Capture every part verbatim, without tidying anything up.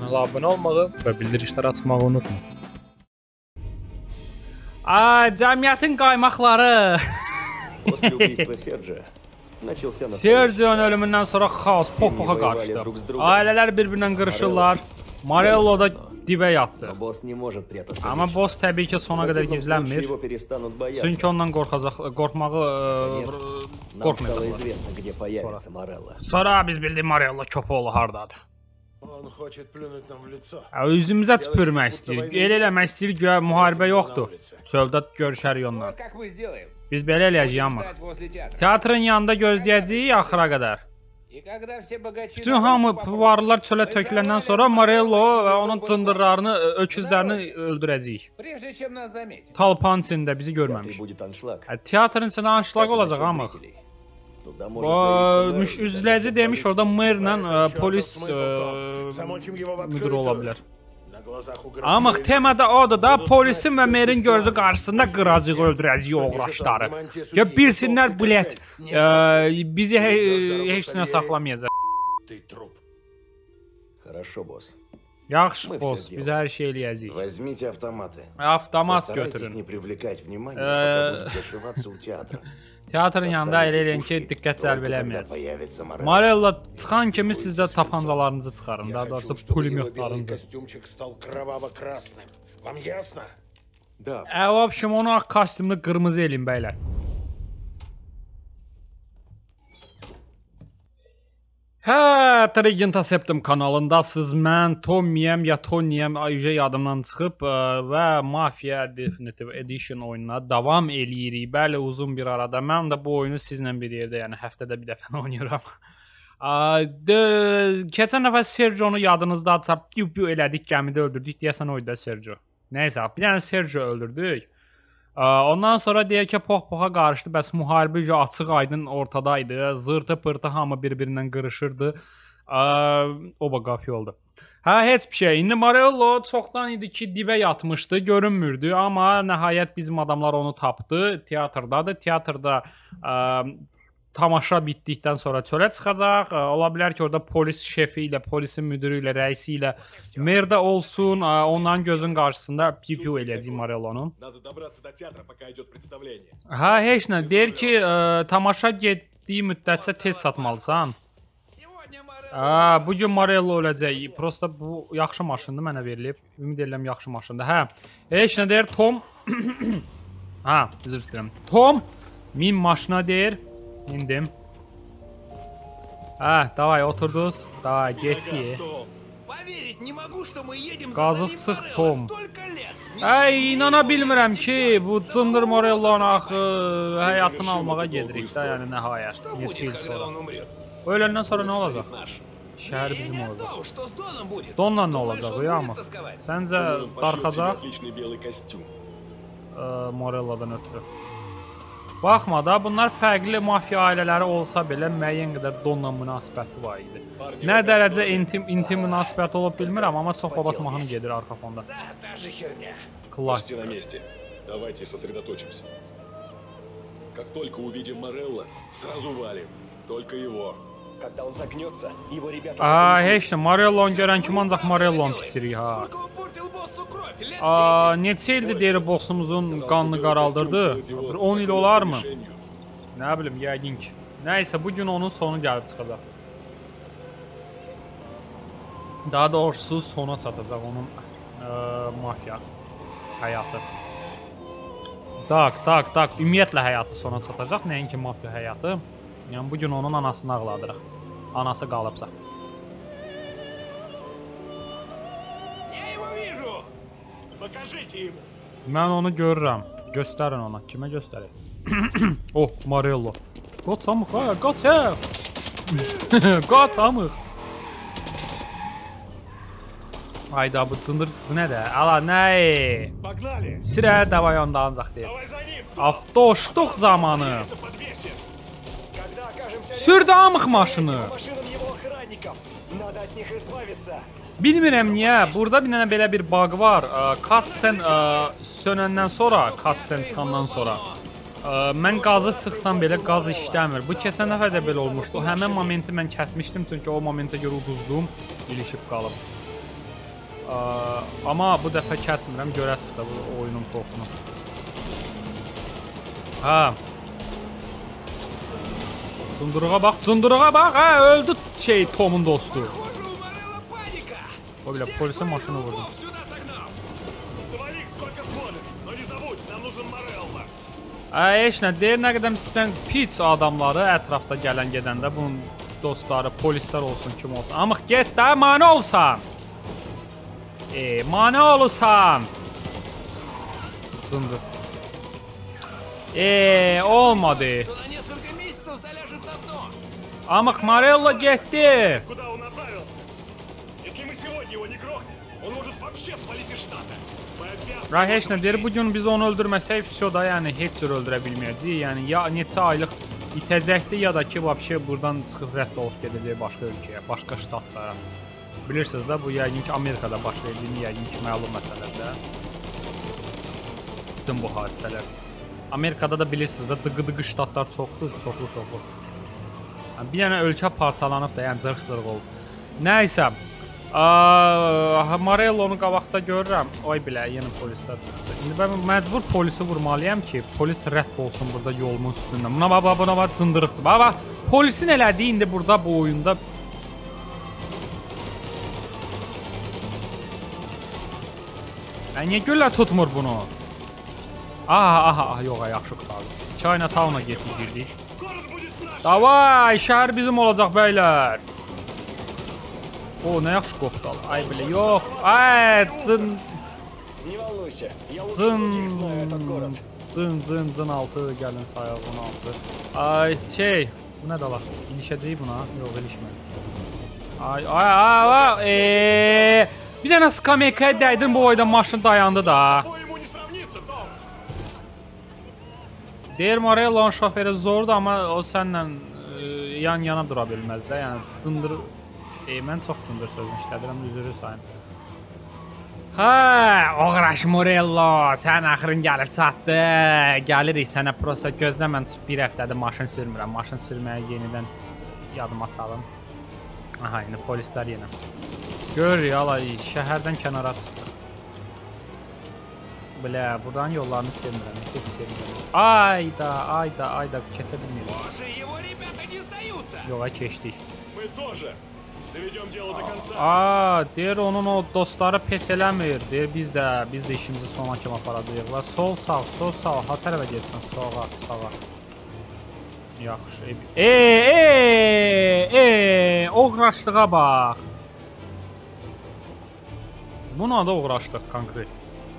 kanala abunə olmağı və bildirişləri açmağı unutma. Ay, cəmiyyətin qaymaqları. Sergio'nun ölümündən sonra xaos pox-poxa qarışdı. Ailələr bir-birindən qırışırlar. Morello da dibə yatdı. Amma boss təbii ki sona qədər gizlənmir. Çünki ondan qorxacaq, qorxmağı qorxmayacaqlar. Sonra biz bildik Morello köpoğlu hardadır. Üzümüzə tüpürmək istəyir. El eləmək istəyir ki, müharibə yoxdur. Çöldə görüşərik onunla. Biz belə eləyəcəyik amma. Teatrın yanında gözləyəcəyik axıra qədər. Bütün hamı varlılar çölə töküləndən sonra Morello və onun cındırlarını, öküzlərini öldürəcəyik. Talpanın içində bizi görməmiş. Teatrın içində anşlaq olacaq amma. Üzləyici demiş orada merlə polis müdürü ola bilər. Amma temada odur da polisin və merin gözü qarşısında qıracıq, öldürəcək oğraşları. Bilsinlər bilet bizi heç nə saxlamayacaq. Yaxşı boss, biz hər şey eləyəcəyik. Avtomat götürün. Teatrın yanında elə eləyin ki, diqqət cəlb eləməyəsiniz. Morello çıxan kimi siz də tapancalarınızı çıxarın, daha doğrusu pulemyotlarınızı. Əvvəl onu ağ kostyumlu qırmızı eləyin bəylər. Hə, Trigenta Septum kanalındasınız. Mən Tommy'yəm ya Tony'yəm, yüce yadımdan çıxıb və Mafia Definitive Edition oyununa davam eləyirik. Bəli, uzun bir arada. Mən də bu oyunu sizlə bir yerdə, yəni həftədə bir dəfə oynayıram. Keçən dəfə Sergio'nu yadınızdadsa, piu-piu elədik, gəmidə öldürdük. Deyəsən oydu da Sergio. Nəysə, bir dənə Sergio öldürdük. Ondan sonra deyək ki, pox-poxa qarışdı, bəs müharibə açıq aydın ortadaydı, zırtı-pırtı hamı bir-birindən qırışırdı, oba qafiyə oldu. Hə, heç bir şey, indi Morello çoxdan idi ki, dibə yatmışdı, görünmürdü, amma nəhayət bizim adamlar onu tapdı, teatrdadır, teatrda tamaşa bitdikdən sonra çölə çıxacaq, ola bilər ki, orada polis şefi ilə, polisin müdürü ilə, rəisi ilə merdə olsun, onların gözün qarşısında piu-piu eləyəcək Morellonun. Hə, heç nə, deyir ki, tamaşa getdiyi müddətcə tez çatmalısan. Bugün Morello öləcək, prosta bu yaxşı maşındır mənə verilib, ümid edirəm yaxşı maşındır. Hə, heç nə deyir, Tom, hə, üzr istəyirəm, Tom min maşına deyir, İndim. Hə, davay oturduz. Davay, getdi. Qazı sıx Tom. Ay, inana bilmirəm ki, bu cındır Morellonun axı həyatını almağa gedirik də, yəni nəhayət. Neçə il sonra. Öləndən sonra nə olacaq? Şəhər bizim olacaq. Donla nə olacaq, uyama? Səncə darxacaq? Morellodan ötürü. Baxma da, bunlar fərqli mafiya ailələri olsa belə müəyyən qədər donla münasibəti var idi. Nə dərəcə intim, intim münasibəti olub bilmirəm, amma çox babat mahnı gedir arxa fonda. Klassik. Heç nə, Morellonu görən kim ancaq Morellonu pisirik ha. Neçə ildir deyir bossumuzun qanını qaraldırdı? on il olar mı? Nə bilim, yəqin ki. Nəysə, bugün onun sonu gəlib çıxacaq. Daha doğrusu sona çatacaq onun mafiya həyatı. Tak, tak, tak, ümumiyyətlə həyatı sona çatacaq, nəinki mafiya həyatı. Yəni, bugün onun anasını ağladırıq. Anası qalıbsa. Mən onu görürəm. Göstərin ona. Kimə göstərir? Oh, Morello. Qaçamıq, ha, qaçaq. Qaçamıq. Ayda, bu cındır, bu nə də? Ala, nə? Sirə, davay onda ancaq deyir. Avtoşduq zamanı. Sürdü amıq maşını. Bilmirəm niyə, burada bir dənə belə bir bug var. Cutscene sönəndən sonra, cutscene çıxandan sonra mən qazı sıxsam belə qaz işləmir. Bu keçən dəfə də belə olmuşdu. Həmən momenti mən kəsmişdim çünki o momentə görə uduzdum, ilişib qalıb. Amma bu dəfə kəsmirəm, görəsiz də bu oyunun pofunu. Ha. Cunduruğa bax, cunduruğa bax, hə, öldü şey Tomun dostu. O bilə polisin maşını vurdu. Ə, heç nə deyir, nə qədər sizdən pis adamları ətrafda gələn gedəndə bunun dostları, polislər olsun, kim olsun. Amıq get də, mane olsan. E, mane olsan. Zındır. E, olmadı. Amıq Morello getdi. Ray heç nə deyir, bugün biz onu öldürməsək, pis da, yəni heç cür öldürə bilməyəcəyik. Yəni ya neçə aylıq itəcəkdir, ya da ki, vəbşə buradan çıxıb rədd olub gedəcək başqa ölkəyə, başqa ştatlara. Bilirsiniz də, bu yəqin ki, Amerikada baş verdiyini yəqin ki, məlum məsələdir. Bütün bu hadisələr. Amerikada da bilirsiniz də, dıqı-dıqı ştatlar çoxdur, çoxlu-çoxlu. Yəni, bir dənə ölkə parçalanıb da, yəni cırıq-cırıq olub. Nəysə. Morellonu qabaqda görürəm. Oy bilə, yenə polislər çıxdı. İndi mən məcbur polisi vurmalıyam ki, polis rədd olsun burada yolumun üstündə. Buna bax, buna bax, cındırıqdır. Bax, bax, polisin elədiyi indi burada bu oyunda. Niyə güllə tutmur bunu? Aha, aha, yox, yaxşı qutardı. Chinatown'a getdik, girdik. Davay, şəhər bizim olacaq bəylər. O, nə yaxşı qopdal. Ay bilə, yox. Ay, cın. Cın. Cın, cın, cın altı. Gəlin sayaq on altı. Ay, şey. Bu nə dalar? İlişəcək buna? Yox, ilişmə. Ay, ay, ay, ay. Eee. Bir dənə skameykaya dəydin, bu oyda maşın dayandı da. Deyir, Morellonun şoförü zordur, amma o sənlə yan-yana dura bilməz də. Yəni, cındır... E, mən çox cındır sözünü işlədirəm, üzürü sayın. Hə, oğraş Morello, sən axırın gəlib çatdı. Gəlirik sənə, prosta gözlə, mən bir həftədir maşın sürmürəm. Maşın sürməyə yenidən yadıma salım. Aha, indi polislər yenə. Görürük, alay, şəhərdən kənara çıxdıq. Bilə, buradan yollarını sevmirəm, heç sevmirəm. Ayda, ayda, ayda, keçə bilmiyorum. Yola keçdik. Aa, deyir onun o dostları pes eləmir. Deyir biz də, biz də işimizi sona kimi aparacağıq. Sol sağ, sol sağ, ha tərəfə getsən, sağa, sağa. Yaxşı. Eee, eee, eee, uğraşdığa bax. Buna da uğraşdıq konkret.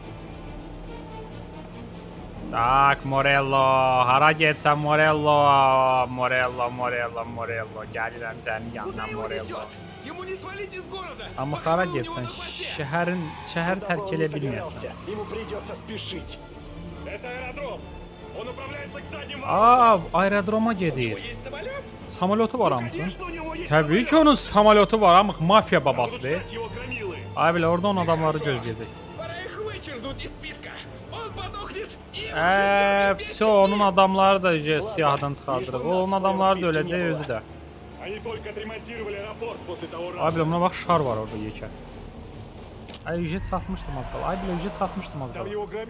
Tak, Morello, hara getsən Morello, Morello, Morello, Morello, gəlirəm sənin yanına Morello. Amma hara getsən, şəhərin, şəhər tərk elə bilməyəsən. Aa, aerodroma gedir. Samolyotu var amıqın. Təbii ki, onun samolyotu var amıq, mafya babasıdır. Ay bilə, orada onun adamları gözləyəcək. Eee, все, onun adamları da siyahdan çıxardırıq. O, onun adamları da öləcək, özü də. Ay bilə, buna bax, şar var orada yekə. Ay, ücret satmışdım az qala. Ay bilə, ücret satmışdım az qala.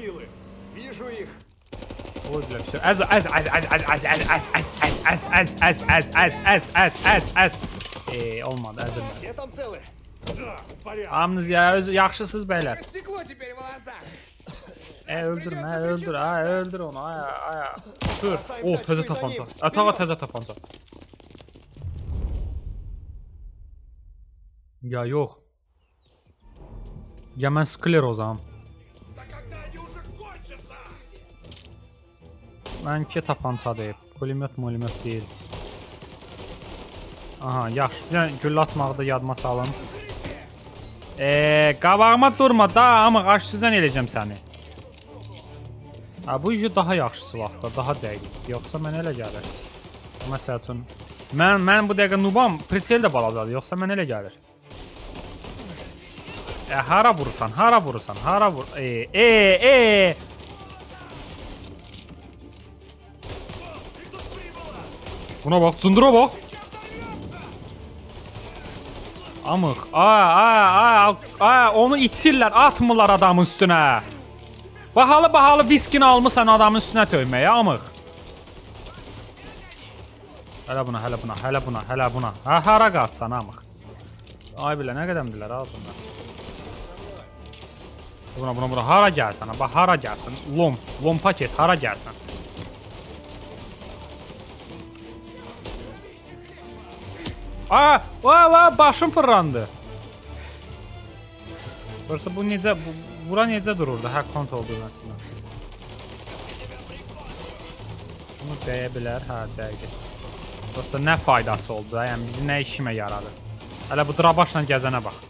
Oy bilə, все. Əz, əz, əz, əz, əz, əz, əz, əz, əz, əz, əz, əz, əz, əz, əz, əz, əz, əz. Eee, olmadı, əzilmədi. Hamınız ya, yaxşısınız bəylər. E, öldürmə, öldür, ay, öldür onu, ay, ay. Dur, oh, təzə tapanca. Ətağa təzə tapanca. Ya, yox. Ya, mən sklerozam. Mən iki tapanca deyib. Pulemyot, mulemyot deyil. Aha, yaxşı. Bir dənə güllə atmağı da yadıma salın. Eee, qabağıma durma da, amma qarşısızdan eləyəcəm səni. Ha, bu yüzü daha yaxşı silahda, daha dəqiq. Yoxsa mən elə gəlir. Məsəl üçün, mən, mən bu dəqiqə nubam, prisel də balacadır, yoxsa mən elə gəlir. E, hara vurursan, hara vurursan, hara vur... Eee, eee, eee! Buna bax, cındıra bax! Amıq. Aa, aa, aa, aa, onu itirlər, atmırlar adamın üstünə. Bahalı bahalı viskini almısan adamın üstünə töyməyə, amıq. Hələ buna, hələ buna, hələ buna, hələ buna. Ha, hara qaçsan, amıq. Ay bilə, nə qədəmdirlər, al bunlar. Buna, buna, buna, hara gəlsən, bax, hara gəlsən. Lom, lom paket, hara gəlsən. Aa, vay vay, başım fırlandı. Burası bu necə, bu, bura necə dururdu, hə, kontrol düyməsində. Bunu dəyə bilər, hə, dəqiq. Burası nə faydası oldu da, yəni bizi nə işimə yaradı. Hələ bu drabaşla gəzənə bax.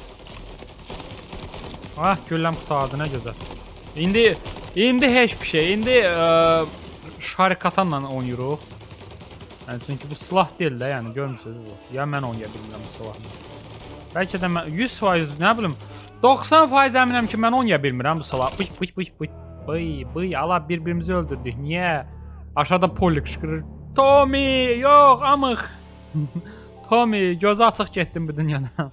Ah, gülləm qutardı, nə gözəl. İndi, indi heç bir şey, indi ə, şarikatanla oynayırıq. Yəni, çünki bu silah deyil də, yəni, görmürsünüz bu. Ya mən oynaya bilmirəm bu silahla. Bəlkə də mən yüz faiz, nə bilim, doxsan faiz əminəm ki, mən oynaya bilmirəm bu silah. Bıy, bıy, bıy, bıy, bıy, bıy, ala bir-birimizi öldürdük. Niyə? Aşağıda Polly qışqırır. Tommy, yox, amıq. Tommy, gözü açıq getdim bu dünyadan.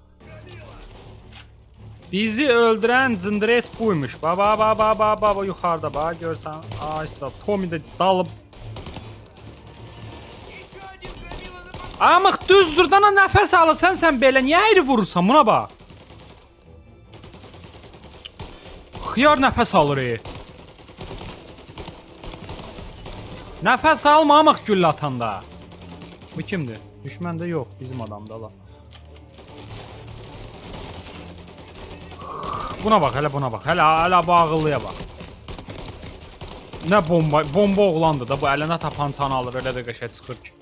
Bizi öldürən zındres buymuş. Baba, baba, baba, baba, yuxarıda, bax, görsən. Aysa, Tommy də dalıb. Amıq, düzdür, dana nəfəs alırsan sən belə, niyə ayrı vurursan, buna bax. Xiyar nəfəs alır, ey. Nəfəs alma, amıq güllə atanda. Bu kimdir? Düşmən də yox, bizim adamda la. Buna bax, hələ buna bax, hələ, hələ bu ağıllıya bax. Nə bomba, bomba oğlandır da, bu əlinə tapançanı alır, elə də qəşə çıxır ki.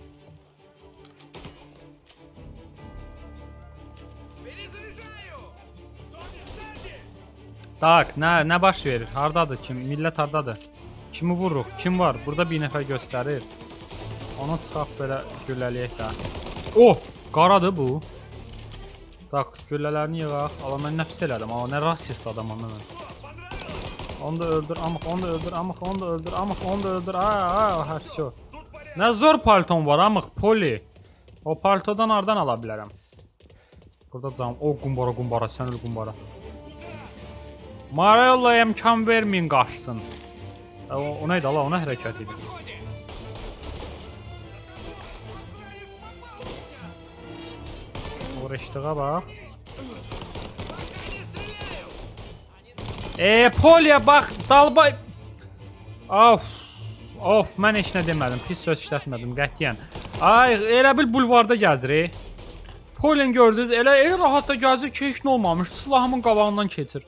Tak, nə, nə baş verir? Hardadır kim? Millət hardadır? Kimi vururuq? Kim var? Burada bir nəfər göstərir. Onu çıxaq belə gülləliyək də. Oh! Qaradır bu. Tak, güllələrini yığaq. Allah, mən nə pis elədim. Allah, nə rasist adamam mən. Onu da öldür, amıq, onu da öldür, amıq, onu da öldür, amıq, onu da öldür. Aa, aa, həfço. Nə zor palton var, amıq, Polly. O paltodan hardan ala bilərəm? Burada cam. O, qumbara, qumbara, sən öl qumbara. Morello'ya imkan verməyin qaçsın. O, o neydi Allah, ona hərəkət edir. Uğraşdığa bax. Eee, Polly'ya bax, dalba... Of, of, mən heç nə demədim, pis söz işlətmədim, qətiyyən. Ay, elə bil bulvarda gəzir. Polly'ni gördünüz, elə, elə rahat da gəzir ki, heç nə olmamış, silahımın qabağından keçir.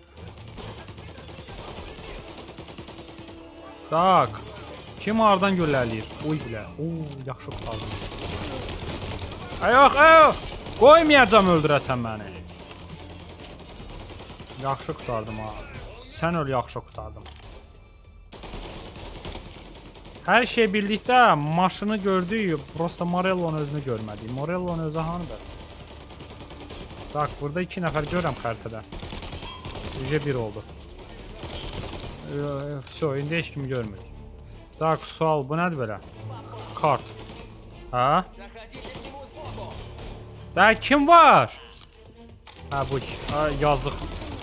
Tak. Kim hardan gölləliyir? Uy bilə. Uuu, yaxşı qutardım. Ayaq, ayaq. Qoymayacam öldürəsən məni. Yaxşı qutardım ha. Sən öl, yaxşı qutardım. Hər şey bildikdə maşını gördük. Prosta Morello'nun özünü görmədik. Morello'nun özü hanıdır? Tak, burada iki nəfər görəm xəritədə. Yüce bir oldu. So, indi heç kimi görmürük. Tak, sual, bu nədir belə? Kart. Ha? Da, kim var? Ha, bu ki. Ha, yazıq.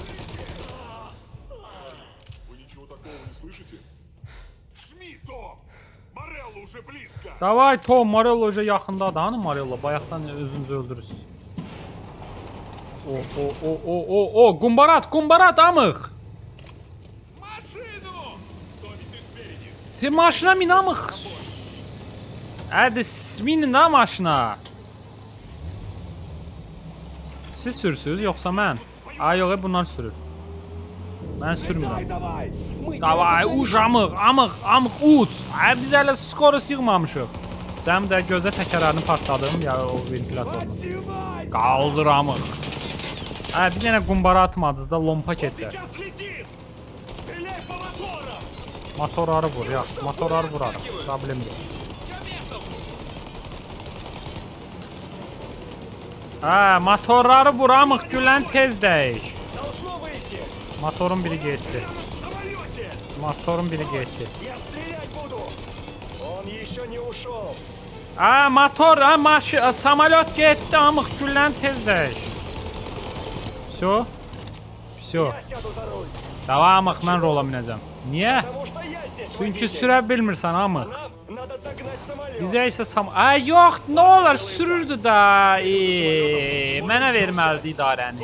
Davay, Tom, Morello уже yaxındadır. Hanı Morello? Bayaqdan özünüzü öldürürsünüz. O, o, o, o, o, o, qumbarat, qumbarat, amıq. Sen maşına min, amıq. Hadi, minin da maşına. Siz sürürsünüz, yoxsa mən? Ay, yox, bunlar sürür. Mən sürmürəm. Davay, uç, amıq, amıq, amıq, uç. Ay, biz hələ skoru yığmamışıq. Sən də gözə təkərlərini partladım, ya o ventilatorunu. Qaldır, amıq. Ay, bir dənə qumbara atmadınız da lompa keçər. Motorları vur, yaxşı, motorları vurarım. Problem yox. Hə, motorları vur, amıq, gülən tez dəyiş. Motorun biri geçti. Motorun biri geçti. Aa, motor, ha, maşın, samolyot getdi, amıq güllən tezləş. Всё. Всё. Davay amıq, mən rola minəcəm. Niyə? Çünki sürə bilmirsən amıq. Bizə isə sam... Ay, yox, nə olar, sürürdü da. Eee, mənə verməlidir idarəni.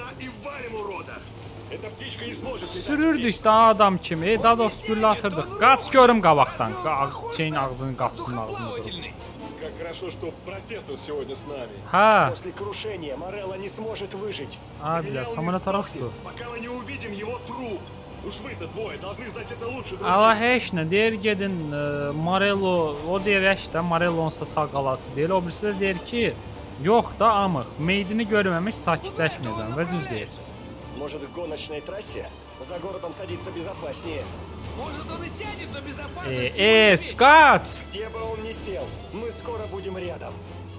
Sürürdük da adam kimi, daha doğrusu güllə atırdıq. Qaç görüm qabaqdan. Şeyin ağzının qapısının ağzını durur. Как хорошо, что профессор сегодня с нами. Ha. После крушения Морелло не сможет выжить. А, бля, самолет araştı. Пока мы не увидим его труп. Уж вы-то двое должны знать это лучше других. Allah heç nə deyir, gedin e, Morello, o deyir heç də Morello onsa sağ qalası deyir. O birisi də deyir ki, yox da amıq, meydini görməmiş sakitləşməyəcəm və düz deyir. Может, к гоночной трассе? За городом садиться безопаснее. Может, он и сядет, но E, безопасность... e, skaç! Где бы он ни сел, мы скоро будем рядом.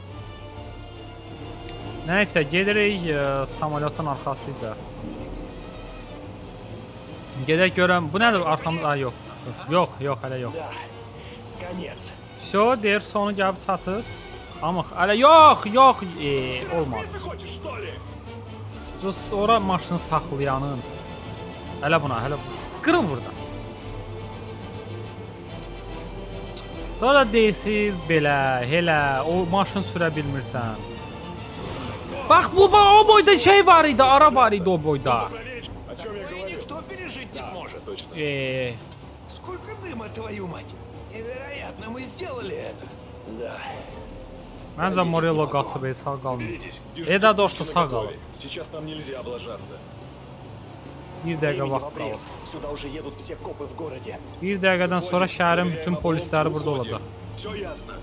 Nəysə, gedirik e, samolyotun arxasıca. Gedək görəm, bu nədir arxamız? Ay, yox. Yox, yox, hələ yox. Да, конец. Всё, deyir, sonu gəlib çatır. Amıq, hələ yox, yox, e, olmaz. Если хочешь, что ли? Rus ora maşını saxlayanın. Hələ buna, hələ qırın buradan. Sonra deyirsiz belə, elə, o maşın sürə bilmirsən. Bax, bu o boyda şey var idi, ara var idi o boyda. Проверить, о чем я И говорю. никто пережить не сможет. Точно. Eee, Сколько дыма, твою мать! Невероятно, мы сделали это. Да. məncə Morello qaçıb, ey, sağ qalmır. Беритесь, E, daha держите doğrusu пушки sağ наготове. qalın. Сейчас нам nельзя облажаться. Bir dəqiqə Времени в vaxt qalır. обрез. Сюда уже едут все копы в городе. Bir dəqiqədən sonra şəhərin bütün polisləri burada olacaq. Все ясно.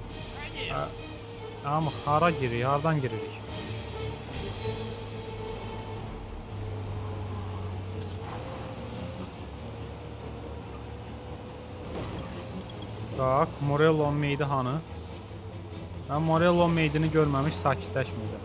Amma hara giririk, hardan giririk? Bak, Morello'nun meydi hanı? Mən Morello'nun meydini görməmiş sakitləşmirdim.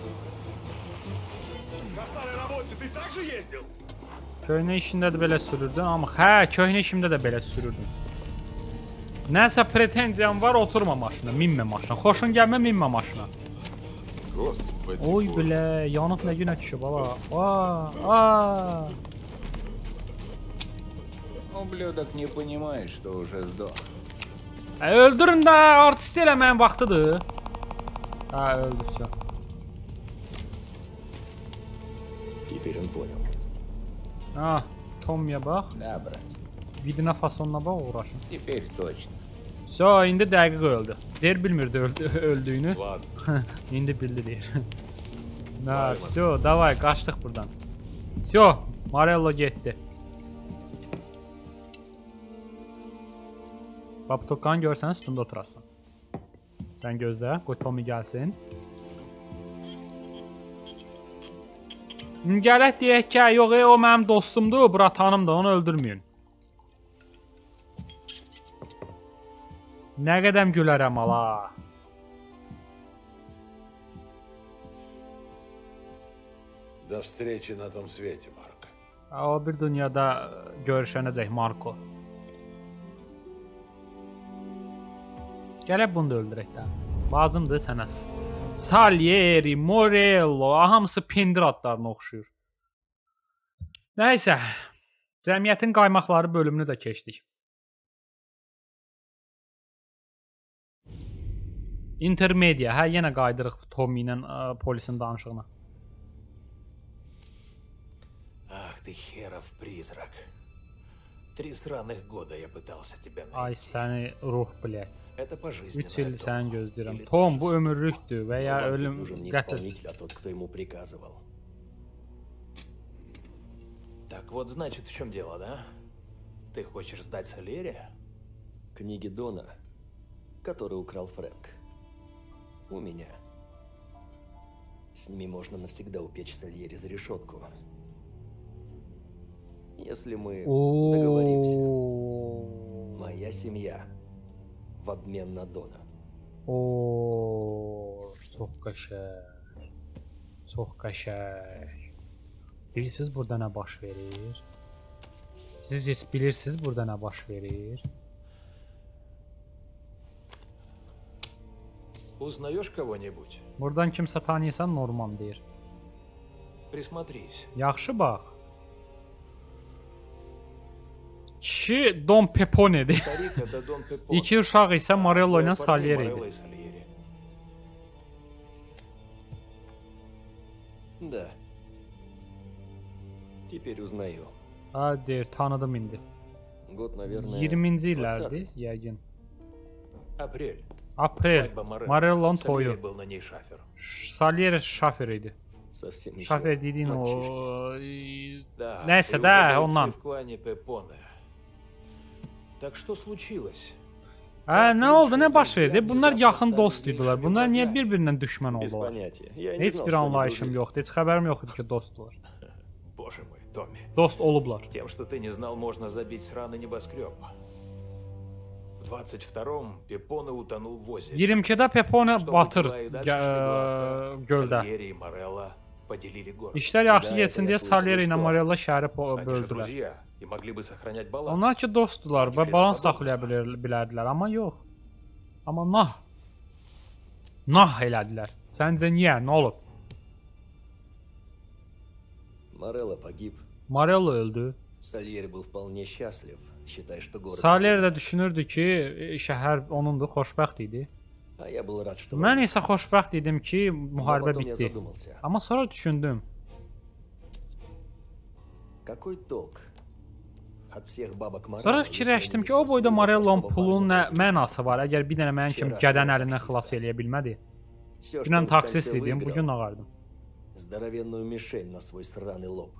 На старой работе ты также ездил? Köhnə işində də belə sürürdün, amma hə, köhnə işimdə də belə sürürdüm. Nəsə pretenziyam var, oturma maşına, minmə maşına. Xoşun gəlmə, minmə maşına. Господи. Oy bilə, yanıq nə günə düşüb, ala. Aa, aa. Ублюдок не понимает, что уже сдох. Ə, öldürün də, artist eləməyin vaxtıdır. Hə, öldükcə. Теперь он понял. Ha, Tommy'yə bax. Да, брат, Vidinə fasonuna bax, uğraşın. теперь точно. So, indi dəqiq öldü. Deyir, bilmirdi öldü, öldüyünü. Ладно. İndi bildi deyir. Ha, so, davay, qaçdıq buradan. So, Morello getdi. Babtokan görsən, üstündə oturasın. Sən gözlə, qoy Tommy gəlsin. Gələk deyək ki, yox, e, o mənim dostumdur, bratanımdır, onu öldürməyin. Nə qədəm gülərəm, ala. До встречи на том свете, Марк. O bir dünyada görüşənə dək, Marco. Gələk bunu da öldürək də. Lazımdır sənə. Salieri, Morello, hamısı pendir adlarına oxşuyur. Nəysə, cəmiyyətin qaymaqları bölümünü də keçdik. Intermedia, hə, yenə qaydırıq Tommy ilə ə, polisin danışığına. Ах ты херов призрак. Три сраных года я пытался тебя Ay найти. səni ruh, bilək. Это пожизненное. üç il Том. səni gözləyirəm. Или Tom, даже bu ömürlükdür və ya Вам ölüm нужен не gətir. исполнитель, а тот, кто ему приказывал. Так вот, значит, в чем дело, да? Ты хочешь сдать Солерия? Книги Дона, которые украл Фрэнк. У меня. С ними можно навсегда упечь Сальери за решетку. Если мы договоримся. Oo. Моя семья в обмен на Дона. Oo, çox qəşəng. Çox qəşəng. Bilirsiniz burada nə baş verir? Siz heç bilirsiniz burada nə baş verir? Узнаешь кого-нибудь? Buradan kimsə tanıyırsan Norman deyir. Присмотрись. Yaxşı bax. Kişi Don Pepone'dir. Старик — это Дон Пепон. İki uşaq isə Morello ilə Двое парней Salieri Морелло idi. и Сальери. Да. Теперь узнаю. Ha deyir, tanıdım indi. Год, наверное, iyirminci двадцатый. illərdir yəqin. Апрель. Aprel. Свадьба Морелло. Morello'nun Сальери toyu. был на ней шафер. Salieri şafer idi. Совсем еще Şafer dediyin o... мальчишка. Да, Nəysə и də, уже бойцы ondan. в клане Пепоне. Так что случилось? Hə, nə oldu, nə baş verdi? Bunlar yaxın dost idilər. Bunlar niyə bir-birindən düşmən Без oldular? понятия. Я не Heç знал, bir что они anlayışım дружили. yoxdur. Heç xəbərim yox idi ki, dostdular. Боже мой, Томми. Dost olublar. Тем, что ты не знал, можно забить сраный небоскреб. В двадцать втором Пепоне утонул в озере. iyirmi ikidə Pepone Чтобы batır дела и дальше gə- шли гладко, göldə. Сальери и Морелло поделили город. İşlər yaxşı Da, getsin da, deyə слышали, Salieri ilə что? Morello şəhəri po- Они же böldülər. друзья и могли бы сохранять баланс. Onlar ki dostdular və Xeyr, balans adam- saxlaya bilər, bilərdilər, amma yox. Amma nah. Nah elədilər. Səncə niyə? Nə olub? Морелло погиб. Morello öldü. Сальери был вполне счастлив, считая, что город... Salieri də düşünürdü ki, e, şəhər onundur, xoşbəxt idi. А я был рад, что... Mən isə xoşbəxt idim ki, Но müharibə потом я bitdi. задумался. Amma sonra düşündüm. Какой толк? От всех бабок Морелло, Sonra если fikirləşdim они ki, не o boyda спасли Morellonun простого pulunun nə парня. mənası var? Əgər bir dənə mənim kimi gədən əlindən xilas eləyə bilmədi. Всё, что Dünən он в taksist конце idim, выиграл, bugün ağardım. здоровенную мишень на свой сраный лоб.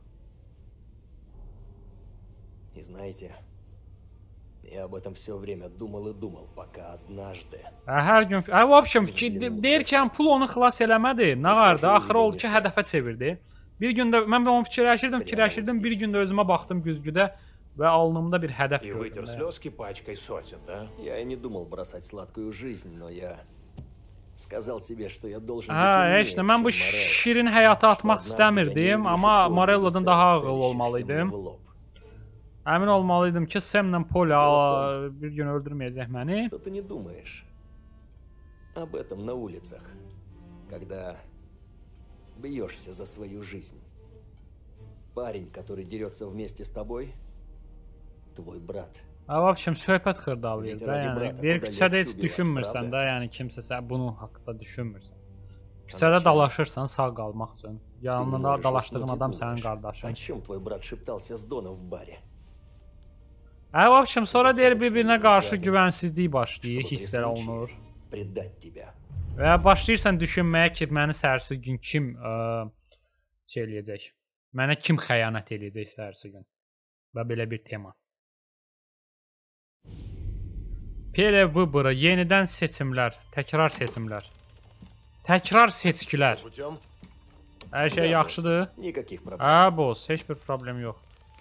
И знаете, я об этом все время думал и думал, пока однажды... Hə, hər gün, hə, в общем, ki, de- deyir ki, həm pul onu xilas eləmədi. Nə vardı? Axırı oldu ki, hədəfə çevirdi. Bir gündə mən onu fikirləşirdim, fikirləşirdim, bir gündə özümə baxdım güzgüdə və alnımda bir hədəf И вытер gördüm. də. слезки пачкой сотен, да? Я и не думал бросать сладкую жизнь, но я сказал себе, что я должен Hə, быть умнее, heç nə. Mən bu чем Морелло, şirin həyatı что atmaq однажды я не istəmirdim, увижу amma Полли Morello'dan и daha Сэма, ağıl целящихся olmalıydım. мне в lоб. Əmin olmalıydım ki, Sam'la Polly a- bir gün öldürməyəcək məni. Что ты не думаешь об этом на улицах, когда бьешься за свою жизнь? Парень, который дерется вместе с тобой, твой брат. Ha, в общем, söhbət xırdalayır da, Literally yəni brata, bir o da küçədə heç ləkçü düşünmürsən bir da, yəni kimsə sən bunun haqqında düşünmürsən. Küçədə dalaşırsan sağ qalmaq üçün. Ты не Yanında можешь dalaşdığın уснуть и adam sənin думаешь, qardaşın. о чем твой брат шептался с Доном в баре? Hə, в общем, sonra deyir bir-birinə qarşı güvənsizlik başlayır, Чтобы hisslər при olunur. случае предать тебя. Və başlayırsan düşünməyə ki, məni səhərsi gün kim ə, şey eləyəcək? Mənə kim xəyanət eləyəcək səhərsi gün? Və belə bir tema. Перевыборы, yenidən seçimlər, təkrar seçimlər. Təkrar seçkilər. Путем? Hər şey Да, yaxşıdır. босс, никаких проблем. Hə, boss, heç bir problem yox.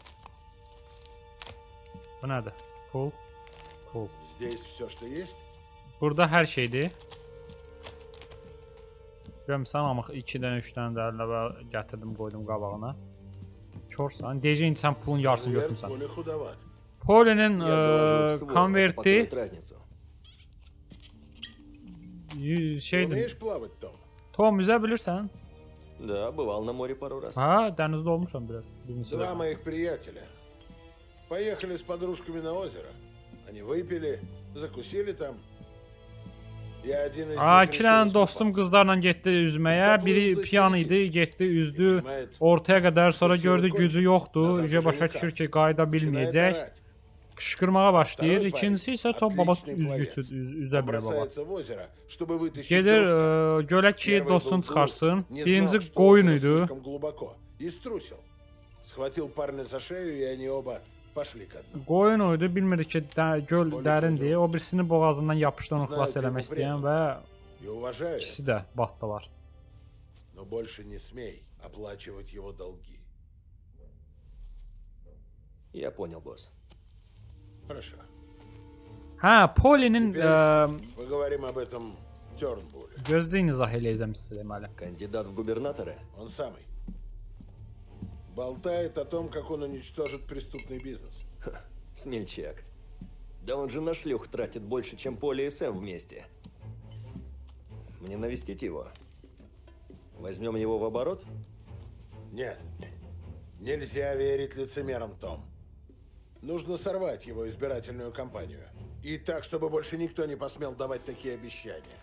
Bu nədir? Pul. Pul. Здесь все, что есть? Burada hər şeydir. Görmüsən, amma iki dənə, üç dənə də əlləbə gətirdim, qoydum qabağına. Korsan. Deyəcək, indi sən pulun yarısını Конверт götürmüsən. более худоват. Polinin Я доложу ə, в свой, это konverti покроет разницу. y- Ты şeydir. умеешь плавать, Том? Tom üzə bilirsən? Да, bывал на море пару раз. Hə, dənizdə olmuşam biraz. Birinci Два dəfə. моих приятеля. Поехали с подружками на озеро. Они выпили, закусили там. Я один из Aa, них iki решил dənə dostum искупаться. qızlarla getdi üzməyə. Biri piyan idi, getdi, üzdü. Ortaya qədər, sonra gördü gücü yoxdur. Ücə başa düşür ki, qayıda Начинает bilməyəcək. орать. Qışqırmağa başlayır. Второй İkincisi isə парень, çox baba отличный üzgüçü пловец. üz, üzə Он bilir baba. бросается в озеро, чтобы вытащить Gedir, дружка. ə, gölə ki, Первый dostunu был çıxarsın. глуп, не Birinci знал, что qoyun озеро idi. слишком глубоко, и струсил. Схватил парня за шею, и они оба пошли ко дну. Qoyun oydu, bilmirdi ki, də, göl dərindir. O birisini boğazından yapışdı, onu xilas Знаю, ты eləmək ему istəyən предан. və И уважаю, ikisi də batdılar. но больше не смей оплачивать его долги. Я понял, босс. Хорошо. Hə, Polinin Теперь ə, поговорим об этом Тёрнбуле. gözləyin izah eləyəcəm sizə deməli. Кандидат в губернаторы? Он самый. Болтает о том, как он уничтожит преступный бизнес. Смельчак. Да он же на шлюх тратит больше, чем Полли и Сэм вместе. Мне навестить его? Возьмем его в оборот? Нет. Нельзя верить лицемерам, Том. Нужно сорвать его избирательную кампанию. И так, чтобы больше никто не посмел давать такие обещания.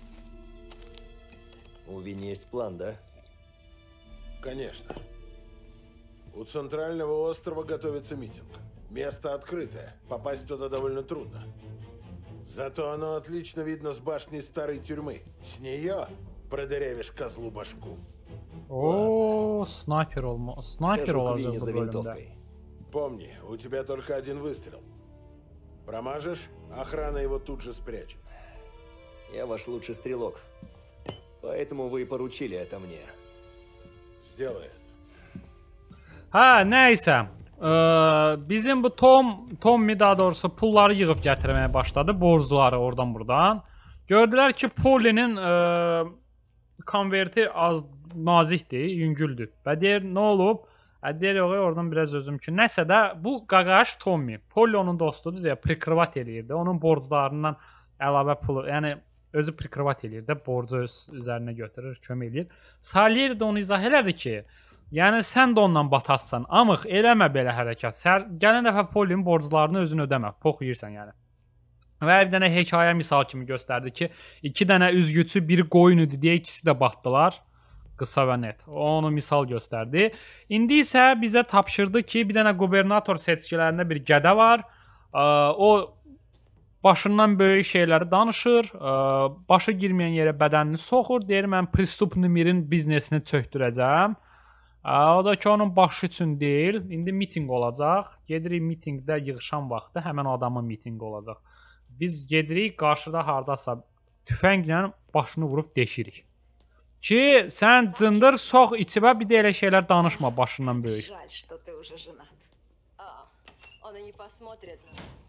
У Винни есть план, да? Конечно. У центрального острова готовится митинг. Место открытое. Попасть туда довольно трудно. Зато оно отлично видно с башни старой тюрьмы. С нее продырявишь козлу башку. Oo, sniper olma. Sniper Скажу olacaq Квинни bu за bölümdə. винтовкой. Помни, у тебя только один выстрел. Промажешь, охрана его тут же спрячет. Я ваш лучший стрелок. Поэтому вы и поручили это мне. Сделай это. Hə, nəysə. Ee, bizim bu Tom, Tommy daha doğrusu pulları yığıb gətirməyə başladı. Borcları oradan buradan. Gördülər ki, Polly'nin e, konverti az nazikdir, yüngüldür. Və deyir, nə olub? Ə, deyir, yox, oradan biraz özüm üçün. Nəsə də bu qaqaş Tommy. Polly onun dostudur deyə prikrivat eləyirdi. Onun borclarından əlavə pulu, yəni özü prikrivat eləyir də, borcu öz üzərinə götürür, kömək eləyir. Salieri də onu izah elədi ki, yəni sən də ondan batassan, amıq eləmə belə hərəkət. Sən gələn dəfə Polly'nin borclarını özün ödəmə, pox yeyirsən yəni. Və bir dənə hekayə misal kimi göstərdi ki, iki dənə üzgüçü, biri qoyun idi deyə ikisi də batdılar. Qısa və net. O onu misal göstərdi. İndi isə bizə tapşırdı ki, bir dənə qubernator seçkilərində bir gədə var. O başından böyük şeyləri danışır. Başı girməyən yerə bədənini soxur. Deyir, mən Pristupni Mirin biznesini çöktürəcəm. O da ki, onun başı üçün deyil. İndi miting olacaq. Gedirik mitingdə yığışan vaxtı həmən adamın mitingi olacaq. Biz gedirik, qarşıda hardasa tüfənglə başını vurub deşirik. Ki, sən cındır, sox içibə, bir də elə şeylər danışma başından böyük. Жаль, что ты уже женат. А, он и не посмотрит.